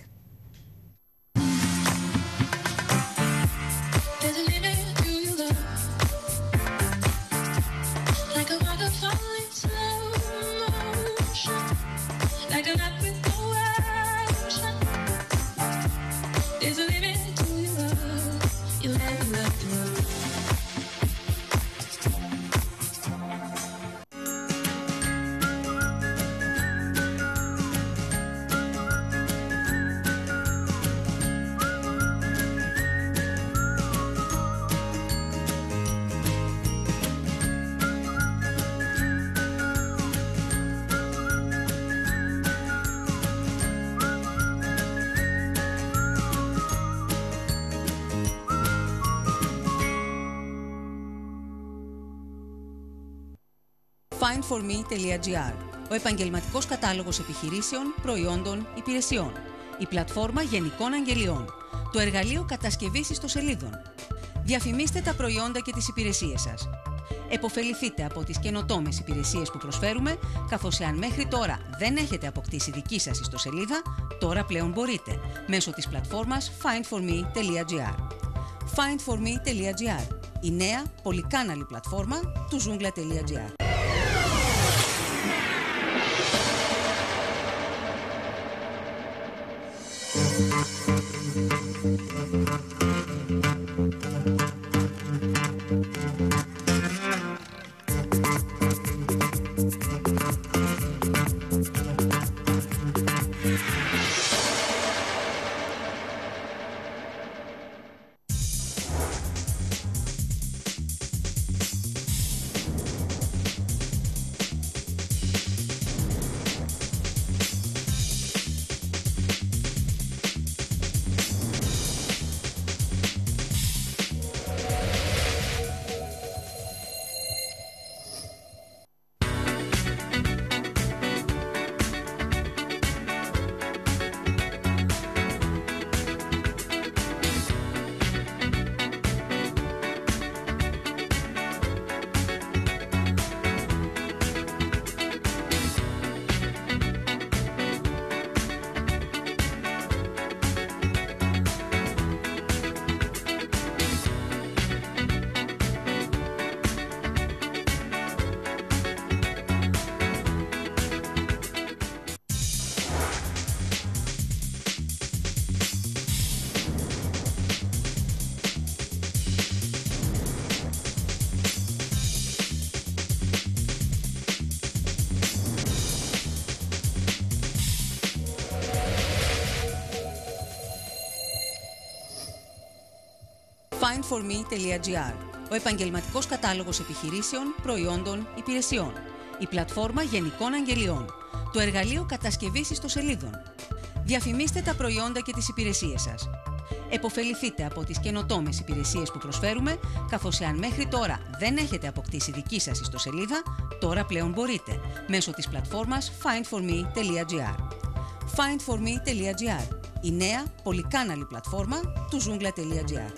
findforme.gr, ο επαγγελματικός κατάλογος επιχειρήσεων, προϊόντων, υπηρεσιών, η πλατφόρμα γενικών αγγελιών, το εργαλείο κατασκευής ιστοσελίδων. Διαφημίστε τα προϊόντα και τις υπηρεσίες σας. Εποφεληθείτε από τις καινοτόμες υπηρεσίες που προσφέρουμε, καθώς εάν μέχρι τώρα δεν έχετε αποκτήσει δική σας ιστοσελίδα, τώρα πλέον μπορείτε, μέσω της πλατφόρμας findforme.gr. findforme.gr, η νέα πολυκάναλη πλατφόρμα του Zoungla.gr. findforme.gr, ο επαγγελματικός κατάλογος επιχειρήσεων, προϊόντων, υπηρεσιών, η πλατφόρμα γενικών αγγελιών, το εργαλείο κατασκευής ιστοσελίδων. Διαφημίστε τα προϊόντα και τις υπηρεσίες σας. Εποφεληθείτε από τις καινοτόμες υπηρεσίες που προσφέρουμε, καθώς εάν μέχρι τώρα δεν έχετε αποκτήσει δική σας ιστοσελίδα, τώρα πλέον μπορείτε, μέσω της πλατφόρμας findforme.gr. findforme.gr, η νέα πολυκάναλη πλατφόρμα του Zoungla.gr.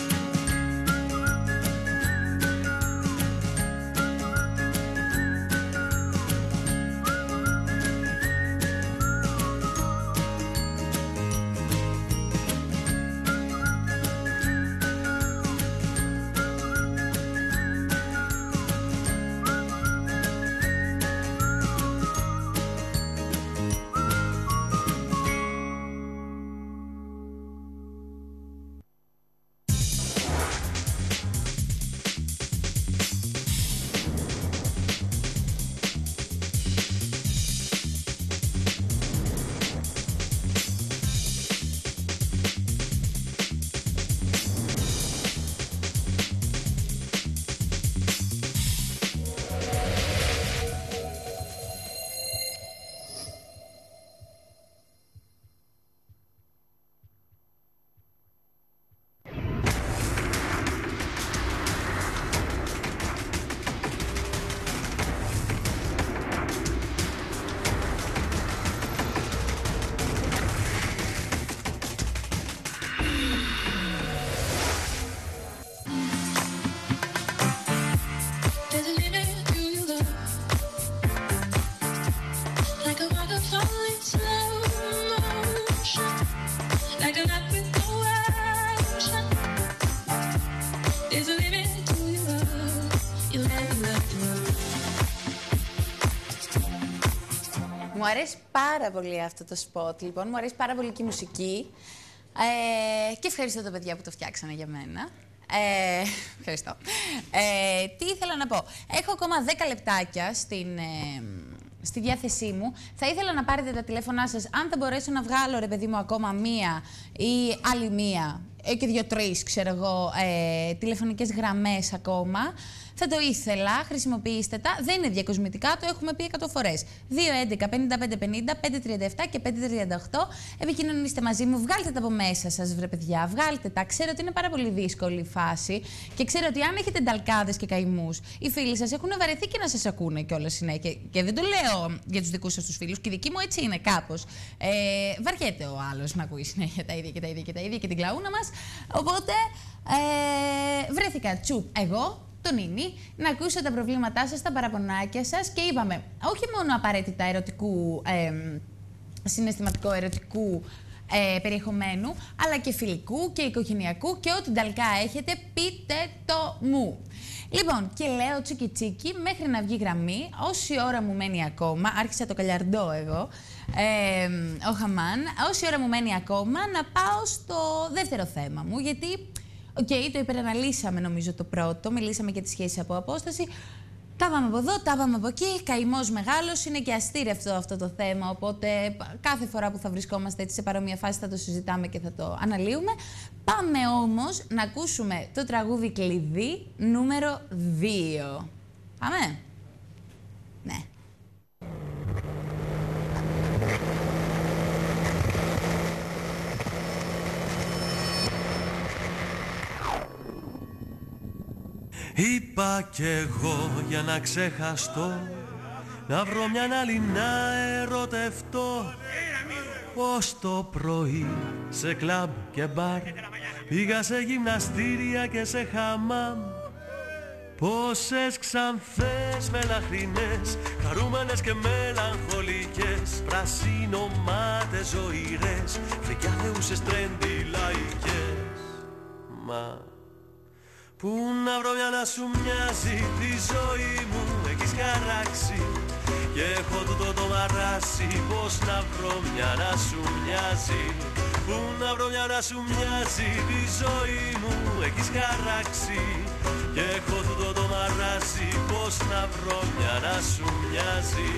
Μου αρέσει πάρα πολύ αυτό το σποτ, λοιπόν. Μου αρέσει πάρα πολύ και η μουσική. Και ευχαριστώ τα παιδιά που το φτιάξανε για μένα. Ευχαριστώ. Τι ήθελα να πω. Έχω ακόμα 10 λεπτάκια στη διάθεσή μου. Θα ήθελα να πάρετε τα τηλέφωνά σας. Αν θα μπορέσω να βγάλω, ρε παιδί μου, ακόμα μία ή άλλη μία και 2-3, ξέρω εγώ, τηλεφωνικές γραμμές ακόμα. Θα το ήθελα, χρησιμοποιήστε τα. Δεν είναι διακοσμητικά, το έχουμε πει 100 φορές. 211-5550, 537 και 538. Επικοινωνήστε μαζί μου, βγάλτε τα από μέσα σας, βρε παιδιά. Βγάλτε τα. Ξέρω ότι είναι πάρα πολύ δύσκολη η φάση και ξέρω ότι αν έχετε νταλκάδες και καημούς, οι φίλοι σας έχουν βαρεθεί και να σας ακούνε κιόλας συνέχεια. Και δεν το λέω για τους δικούς σας τους φίλους, και οι δικοί μου έτσι είναι κάπως. Βαριέται ο άλλος να ακούει συνέχεια τα ίδια και τα ίδια και τα ίδια και την κλαούνα μας. Οπότε βρέθηκα εγώ. Να ακούσω τα προβλήματά σας, τα παραπονάκια σας και είπαμε όχι μόνο απαραίτητα ερωτικού, συναισθηματικό ερωτικού περιεχομένου, αλλά και φιλικού και οικογενειακού και ό,τι νταλκά έχετε, πείτε το μου. Λοιπόν, και λέω τσίκι τσίκι μέχρι να βγει γραμμή, όση ώρα μου μένει ακόμα, άρχισα το καλιαρντό εγώ, ο Χαμάν, όση ώρα μου μένει ακόμα να πάω στο δεύτερο θέμα μου, γιατί... το υπεραναλύσαμε νομίζω το πρώτο, μιλήσαμε για τις σχέσεις από απόσταση. Τα πάμε από εδώ, τα πάμε από εκεί. Καημός μεγάλος, είναι και αστήρευτο αυτό το θέμα. Οπότε κάθε φορά που θα βρισκόμαστε έτσι σε παρόμοια φάση θα το συζητάμε και θα το αναλύουμε. Πάμε όμως να ακούσουμε το τραγούδι κλειδί νούμερο 2. Πάμε. Ναι. Είπα κι εγώ για να ξεχαστώ, να βρω μια άλλη να ερωτευτώ. Πως το πρωί σε κλαμπ και μπαρ πήγα σε γυμναστήρια και σε χαμάμ. Πόσες ξανθές μελαχρινές, χαρούμενες και μελαγχολικές, πρασινομάτες ζωηρές, φρικιά θεούσες τρέντι λαϊκές. Μα πού να βρω μια να σου μοιάζει, τη ζωή μου έχεις χαράξει και έχω τούτο το μαράσι. Πώς να βρω μια να σου μοιάζει, πού να βρω μια να σου μοιάζει, τη ζωή μου έχεις χαράξει και έχω τούτο το μαράσι. Πώς να βρω μια να σου μοιάζει.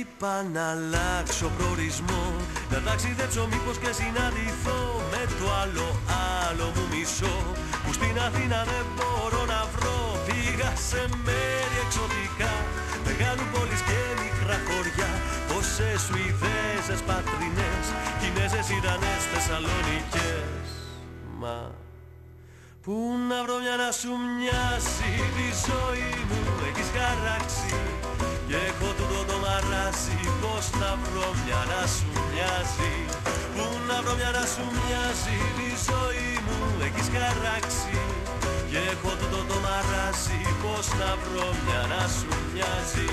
είπα να αλλάξω προορισμό, να ταξιδέψω μήπως και συναντηθώ με το άλλο μου μισό, που στην Αθήνα δεν μπορώ να βρω. Πήγα σε μέρη εξωτικά, μεγάλου πόλεις και μικρά χωριά, πόσες Σουηδέζες πατρινές, Κινέζες, Ιρανές, Θεσσαλονικές. Μα πού να βρω μια να σου μοιάσει, τη ζωή μου έχεις χαράξει και έχω τούτο το μαράζι. Πώς να βρω μια να σου μοιάζει, πού να βρω μια να σου μοιάζει, τη ζωή μου έχεις χαράξει και έχω τούτο το μαράζι. Πώς να βρω μια να σου μοιάζει.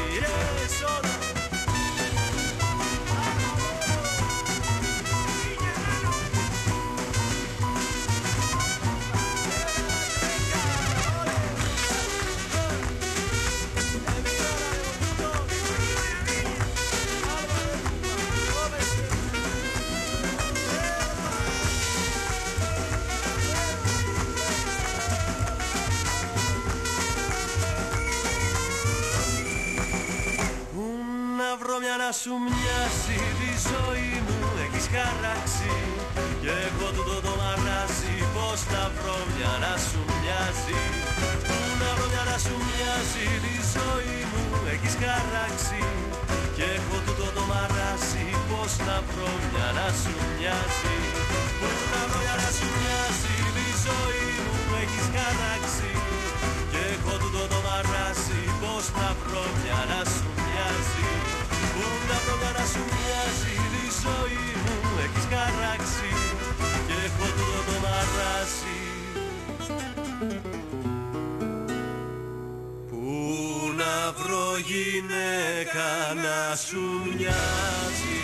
Να σου μοιάζει, τη ζωή μου έχεις χαράξει και έχω τούτο το μαράζι. Πώς να βρω μια να σου μοιάζει, πού να βρω μια να σου μοιάζει, τη ζωή μου έχεις χαράξει και έχω τούτο το μαράζι. Πώς να βρω μια να σου μοιάζει, πού να βρω μια να σου μοιάζει, τη ζωή μου έχεις χαράξει και έχω τούτο το μαράζι. Πώς να βρω μια να σου μοιάζει, πού να βρω μια να σου μοιάζει, τη ζωή μου έχεις χαράξει και έχω τούτο το μαράζι. Πού να βρω γυναίκα να σου μοιάζει.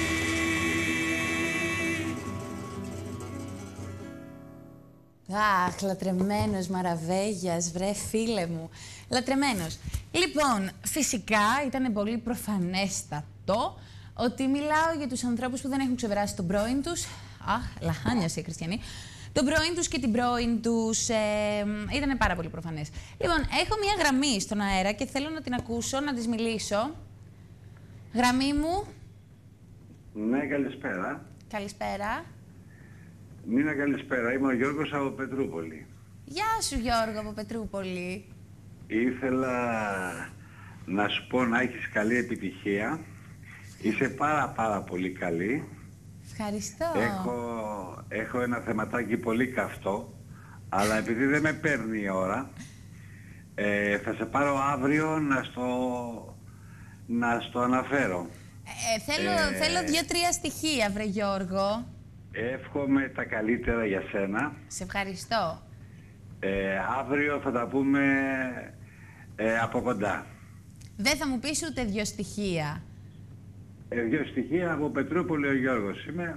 Αχ, λατρεμένος Μαραβέγιας, βρε φίλε μου. Λατρεμένος. Λοιπόν, φυσικά ήταν πολύ προφανέστατο ότι μιλάω για τους ανθρώπους που δεν έχουν ξεπεράσει τον πρώην τους. Αχ, λαχάνιασε οι χριστιανοί. Τον πρώην τους και την πρώην τους. Ήταν πάρα πολύ προφανές. Λοιπόν, έχω μία γραμμή στον αέρα και θέλω να την ακούσω, να της μιλήσω. Γραμμή μου. Ναι, καλησπέρα. Καλησπέρα. Νίνα, καλησπέρα. Είμαι ο Γιώργος από Πετρούπολη. Γεια σου, Γιώργο, από Πετρούπολη. Ήθελα να σου πω να έχεις καλή επιτυχία. Είσαι πάρα πολύ καλή. Ευχαριστώ. Έχω ένα θεματάκι πολύ καυτό, αλλά επειδή δεν με παίρνει η ώρα, θα σε πάρω αύριο να στο αναφέρω. Θέλω 2-3 στοιχεία, βρε Γιώργο. Εύχομαι τα καλύτερα για σένα. Σε ευχαριστώ. Αύριο θα τα πούμε από κοντά. Δεν θα μου πεις ούτε 2 στοιχεία. 2 στοιχεία από Πετρούπολη, ο Γιώργος είμαι.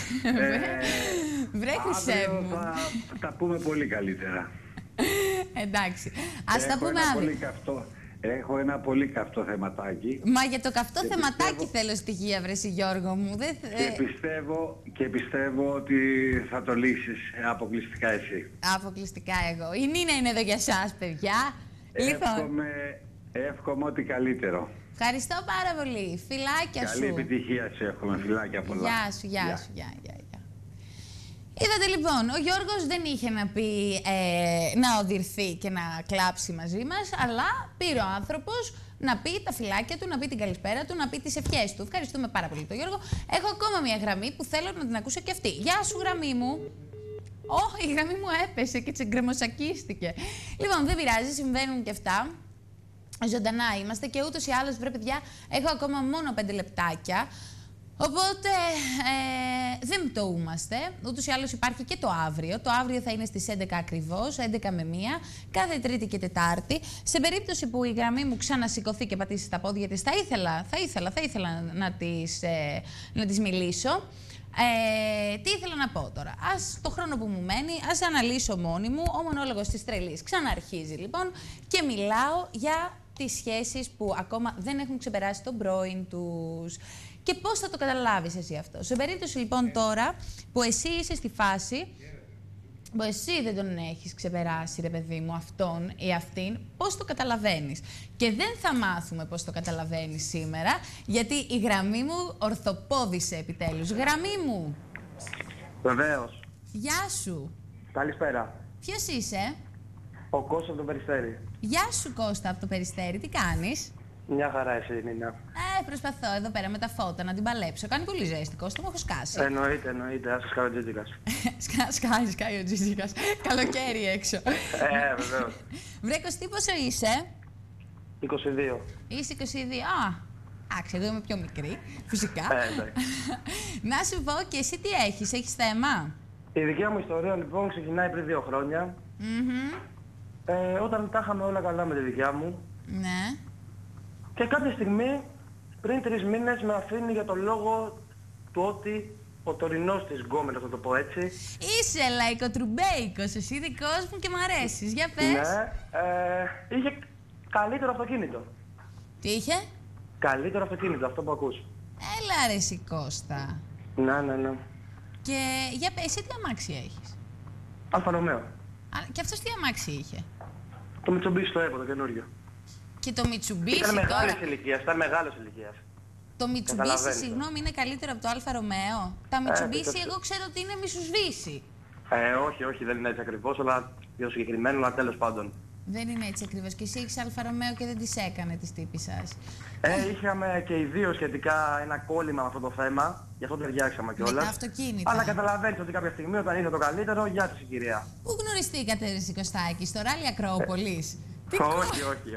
Βρε Χρυσέ μου. Θα τα πούμε πολύ καλύτερα. Εντάξει. Ας τα πούμε αύριο. Έχω ένα πολύ καυτό θεματάκι. Μα για το καυτό θεματάκι θέλω στοιχεία, βρεσί Γιώργο μου. Και πιστεύω ότι θα το λύσεις αποκλειστικά εσύ. Αποκλειστικά εγώ. Η Νίνα είναι εδώ για σας, παιδιά. Εύχομαι ό,τι καλύτερο. Ευχαριστώ πάρα πολύ. Φιλάκια σου. Καλή επιτυχία σου εύχομαι. Φιλάκια πολλά. Γεια σου, γεια σου. Είδατε λοιπόν, ο Γιώργος δεν είχε να πει να οδυρθεί και να κλάψει μαζί μας, αλλά πήρε ο άνθρωπος να πει τα φιλάκια του, να πει την καλησπέρα του, να πει τις ευχές του. Ευχαριστούμε πάρα πολύ τον Γιώργο. Έχω ακόμα μια γραμμή που θέλω να την ακούσω και αυτή. Γεια σου, γραμμή μου. Η γραμμή μου έπεσε και τσεγκρεμοσακίστηκε. Λοιπόν, δεν πειράζει, συμβαίνουν και αυτά. Ζωντανά είμαστε και ούτως ή άλλως, βρε παιδιά, έχω ακόμα μόνο 5 λεπτάκια. Οπότε δεν πτωούμαστε. Ούτως ή άλλως υπάρχει και το αύριο. Το αύριο θα είναι στις 11 ακριβώς, 11 με 1, κάθε Τρίτη και Τετάρτη. Σε περίπτωση που η γραμμή μου ξανασηκωθεί και πατήσει τα πόδια της, θα ήθελα να της μιλήσω. Τι ήθελα να πω τώρα. Το χρόνο που μου μένει, ας αναλύσω μόνη μου. Ο μονόλογος της τρελής ξαναρχίζει λοιπόν και μιλάω για τις σχέσεις που ακόμα δεν έχουν ξεπεράσει τον πρώην τους. Και πώς θα το καταλάβεις εσύ αυτό. Σε περίπτωση λοιπόν τώρα που εσύ είσαι στη φάση Εσύ δεν τον έχεις ξεπεράσει, ρε παιδί μου, αυτόν ή αυτήν, πώς το καταλαβαίνεις. Και δεν θα μάθουμε πώς το καταλαβαίνεις σήμερα, γιατί η γραμμή μου ορθοπόδησε επιτέλους. Γραμμή μου. Βεβαίως. Γεια σου. Καλησπέρα. Ποιος είσαι? Ο Κώστας από το Περιστέρι. Γεια σου, Κώστα, από το Περιστέρι. Τι κάνεις? Μια χαρά εσύ, Νίνα. Προσπαθώ εδώ πέρα με τα φώτα να την παλέψω. Κάνει πολύ ζέστη, Κώστα, μου έχω σκάσει. Εννοείται. Ας σκάει ο Τζίτζικας. Σκάει ο Τζίτζικας. Καλοκαίρι έξω. Βεβαίως. Βρε Κωστή, πόσο είσαι? 22. Είσαι 22. Εντάξει, εγώ είμαι πιο μικρή, φυσικά. Να σου πω, και εσύ τι έχεις θέμα? Η δικιά μου ιστορία λοιπόν ξεκινάει πριν 2 χρόνια. Όταν τα είχαμε όλα καλά με τη δικιά μου. Ναι. Και κάποια στιγμή, πριν 3 μήνες, με αφήνει για τον λόγο του ότι ο τωρινός της γκόμενας, θα το πω έτσι. Είσαι λαϊκοτρουμπέικος, εσύ δικός μου και μ' αρέσεις. Για πες. Ναι, είχε καλύτερο αυτοκίνητο. Τι είχε? Καλύτερο αυτοκίνητο, αυτό που ακούς. Έλα ρε εσύ Κώστα. Ναι. Και για πες, εσύ τι αμάξι έχεις? Αλφα Ρωμαίο. Και αυτός τι αμάξι είχε? Το Mitsubishi το έπω, το καινούριο. Και το Mitsubishi ήταν τώρα... ήταν μεγάλης ηλικίας. Το Mitsubishi, συγγνώμη, είναι καλύτερο από το Αλφα Ρωμαίο. Τα Mitsubishi εγώ ξέρω ότι είναι Mitsubishi. Όχι, δεν είναι έτσι ακριβώς, αλλά για το συγκεκριμένο, αλλά τέλος πάντων. Δεν είναι έτσι ακριβώς. Και εσύ έχεις Αλφα Ρωμαίο και δεν τις έκανε τις τύπης σας. Είχαμε και οι δύο σχετικά ένα κόλλημα με αυτό το θέμα, γι' αυτό ταιριάξαμε κιόλας. Με τα αυτοκίνητα. Αλλά καταλαβαίνεις ότι κάποια στιγμή όταν είναι το καλύτερο, γεια της η κυρία. Πού γνωριστήκατε, ρε Κωστάκη, στο ράλι Ακρόπολης? Όχι.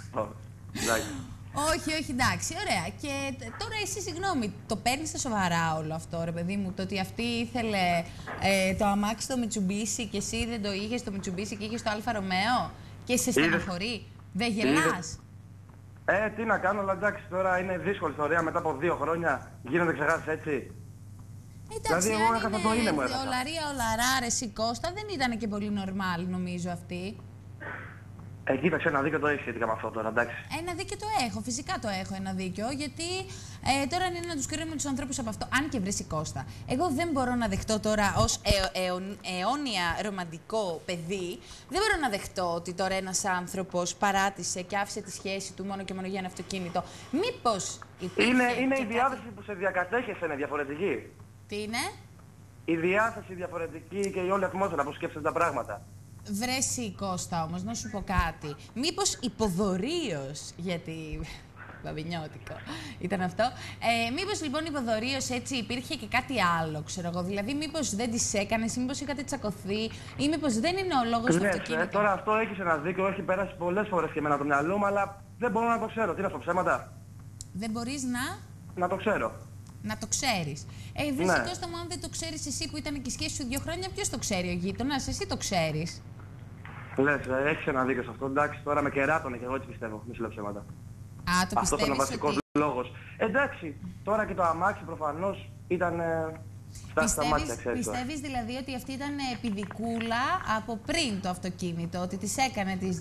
Όχι, εντάξει, ωραία. Και τώρα εσύ, συγγνώμη, το παίρνεις στα σοβαρά όλο αυτό, ρε παιδί μου, το ότι αυτή ήθελε το αμάξι το Mitsubishi και εσύ δεν το είχες το Mitsubishi και είχες το Αλφα Ρωμαίο και σε στεναχωρεί? Δεν γελάς? Τι να κάνω, αλλά εντάξει, τώρα είναι δύσκολη ιστορία μετά από 2 χρόνια. Γίνονται ξεχάσεις έτσι. Εντάξει, δηλαδή, εγώ έχασα το είναι μου ολαρά, ρε εσύ Κώστα, δεν ήταν και πολύ normal, νομίζω αυτή. Κοίταξε, ένα δίκιο το έχει σχετικά με αυτό τώρα, εντάξει. Ένα δίκιο το έχω, φυσικά το έχω ένα δίκιο, γιατί τώρα είναι να τους κρίνουμε τους ανθρώπους από αυτό. Αν και βρει Κώστα, εγώ δεν μπορώ να δεχτώ τώρα ως αιώνια ρομαντικό παιδί, δεν μπορώ να δεχτώ ότι τώρα ένας άνθρωπος παράτησε και άφησε τη σχέση του μόνο και μόνο για ένα αυτοκίνητο. Μήπως υπήρχε... Είναι η διάθεση που σε διακατέχεσαι, είναι διαφορετική. Τι είναι? Η διάθεση διαφορετική και η όλη ατμόσφαιρα που σκέφτεσαι τα πράγματα. Βρέσει Κώστα όμως, να σου πω κάτι. Μήπως υποδωρίως, γιατί μπαμπινιώτικο ήταν αυτό. Μήπως λοιπόν υποδωρίως έτσι υπήρχε και κάτι άλλο, ξέρω εγώ. Δηλαδή μήπως δεν τις έκανες, μήπως είχατε τσακωθεί ή μήπως δεν είναι ο λόγος του αυτοκίνητου. Τώρα αυτό έχεις ένα δίκιο, έχει πέρασει πολλές φορές και εμένα το μυαλό μου, αλλά δεν μπορώ να το ξέρω. Τι να πω, ψέματα? Δεν μπορείς να το ξέρω. Να το ξέρεις. Βρες Κώστα μου, αν δεν το ξέρεις εσύ που ήταν και η σχέση σου 2 χρόνια, ποιος το ξέρει, ο γείτονας? Εσύ το ξέρεις. Λες, έχεις ένα δίκιο σε αυτό. Εντάξει, τώρα με κεράτωνε και εγώ έτσι πιστεύω. Μη σου λέω ψέματα. Το αυτός ήταν ο βασικός λόγος. Εντάξει, τώρα και το αμάξι προφανώς ήταν στα μάτια, ξέρεις. Πιστεύεις δηλαδή ότι αυτή ήταν επιδικούλα από πριν το αυτοκίνητο, ότι τις έκανε τις...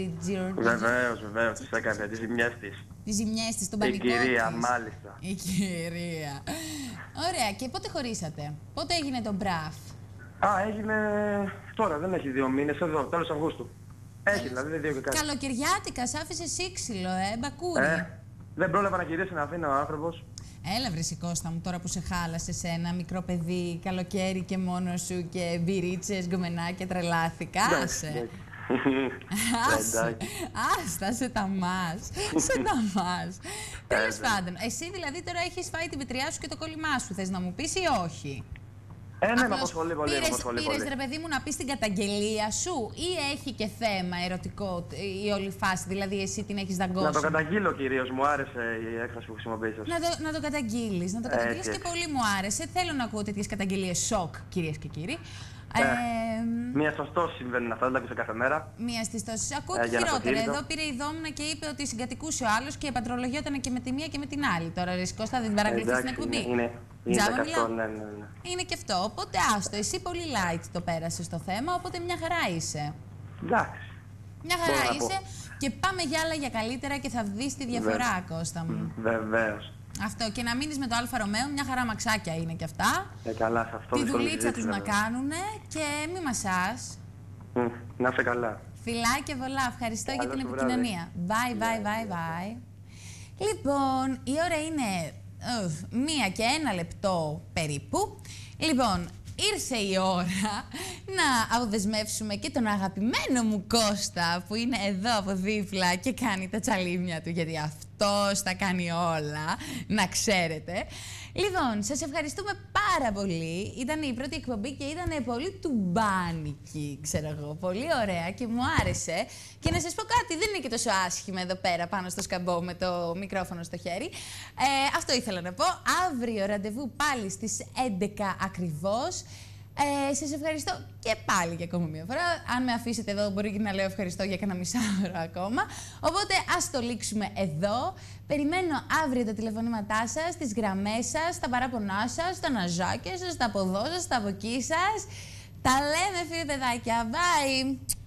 Βεβαίως, τις έκανε τις ζημιές της. Τις ζημιές της, τον πανικό της. Η κυρία, μάλιστα. Η κυρία. Ωραία, και πότε χωρίσατε? Πότε έγινε το μπραφ? Έγινε τώρα, δεν έχει 2 μήνες, εδώ, τέλος Αυγούστου. Έχει δηλαδή 2 και κάτι. Καλοκαιριάτικα, σ' άφησε σύξυλο, μπακούρι. Δεν πρόλαβα να γυρίσει να αφήνει ο άνθρωπος. Έλα βρε Κώστα μου, τώρα που σε χάλασε σε ένα μικρό παιδί, καλοκαίρι και μόνο σου και μπυρίτσες, γκομενάκια, τρελάθηκα. Άσε. Άστα, σε ταμάς. Τέλος πάντων, εσύ δηλαδή τώρα έχεις φάει την πετριά σου και το κόλλημά σου, θες να μου πεις ή όχι? Ναι, με απασχολεί πολύ. Πήρες ρε παιδί μου να πεις την καταγγελία σου ή έχει και θέμα ερωτικό η όλη φάση, δηλαδή εσύ την έχεις δαγκώσει? Να το καταγγείλω κυρίως, μου άρεσε η έκφραση που χρησιμοποίησες. Να το καταγγείλεις, και πολύ μου άρεσε. Θέλω να ακούω τέτοιες καταγγελίες σοκ, κυρίες και κύριοι. Μία στις τόσες συμβαίνουν αυτά, δεν τα ακούσω κάθε μέρα. Μία στις τόσες. Ακούω και χειρότερα. Εδώ πήρε η Δόμνα και είπε ότι συγκατοικούσε ο άλλος και επαντρολογιόταν και με τη μία και με την άλλη. Τώρα ρε Κώστα, δεν την παρακολουθείς στην εκπομπή? Είναι και αυτό, ναι. Είναι και αυτό. Οπότε άστο, εσύ πολύ light το πέρασες το θέμα, οπότε μια χαρά είσαι. Εντάξει. Μια χαρά είσαι και πάμε για άλλα για καλύτερα και θα δεις τη διαφορά, Κώστα μου. Βεβαίως. Αυτό, και να μείνεις με το Αλφα Ρωμαίο, μια χαρά μαξάκια είναι και αυτά. Καλά, σε αυτό. Τη δουλίτσα τους να κάνουνε και μη μασάς. Να είσαι καλά. Φιλά και πολλά. Ευχαριστώ για την επικοινωνία. Bye, bye, bye, bye. Λοιπόν, η ώρα είναι 1 λεπτό περίπου. Λοιπόν, ήρθε η ώρα να αποδεσμεύσουμε και τον αγαπημένο μου Κώστα, που είναι εδώ από δίπλα και κάνει τα τσαλίμια του, γιατί αυτός τα κάνει όλα, να ξέρετε. Λοιπόν, σας ευχαριστούμε πάρα πολύ. Ήταν η πρώτη εκπομπή και ήταν πολύ τουμπάνικη, ξέρω εγώ. Πολύ ωραία και μου άρεσε. Και να σας πω κάτι, δεν είναι και τόσο άσχημα εδώ πέρα πάνω στο σκαμπό με το μικρόφωνο στο χέρι. Αυτό ήθελα να πω. Αύριο ραντεβού πάλι στις 11 ακριβώς. Σας ευχαριστώ και πάλι για ακόμα μια φορά. Αν με αφήσετε εδώ, μπορεί και να λέω ευχαριστώ για κανένα μισάωρο ακόμα. Οπότε ας το λήξουμε εδώ. Περιμένω αύριο τα τηλεφωνήματά σας, τις γραμμές σας, τα παράπονά σας, τα ναζάκια σας, τα από εδώ σας, τα από εκεί σας. Τα λέμε, φίλοι παιδάκια. Bye!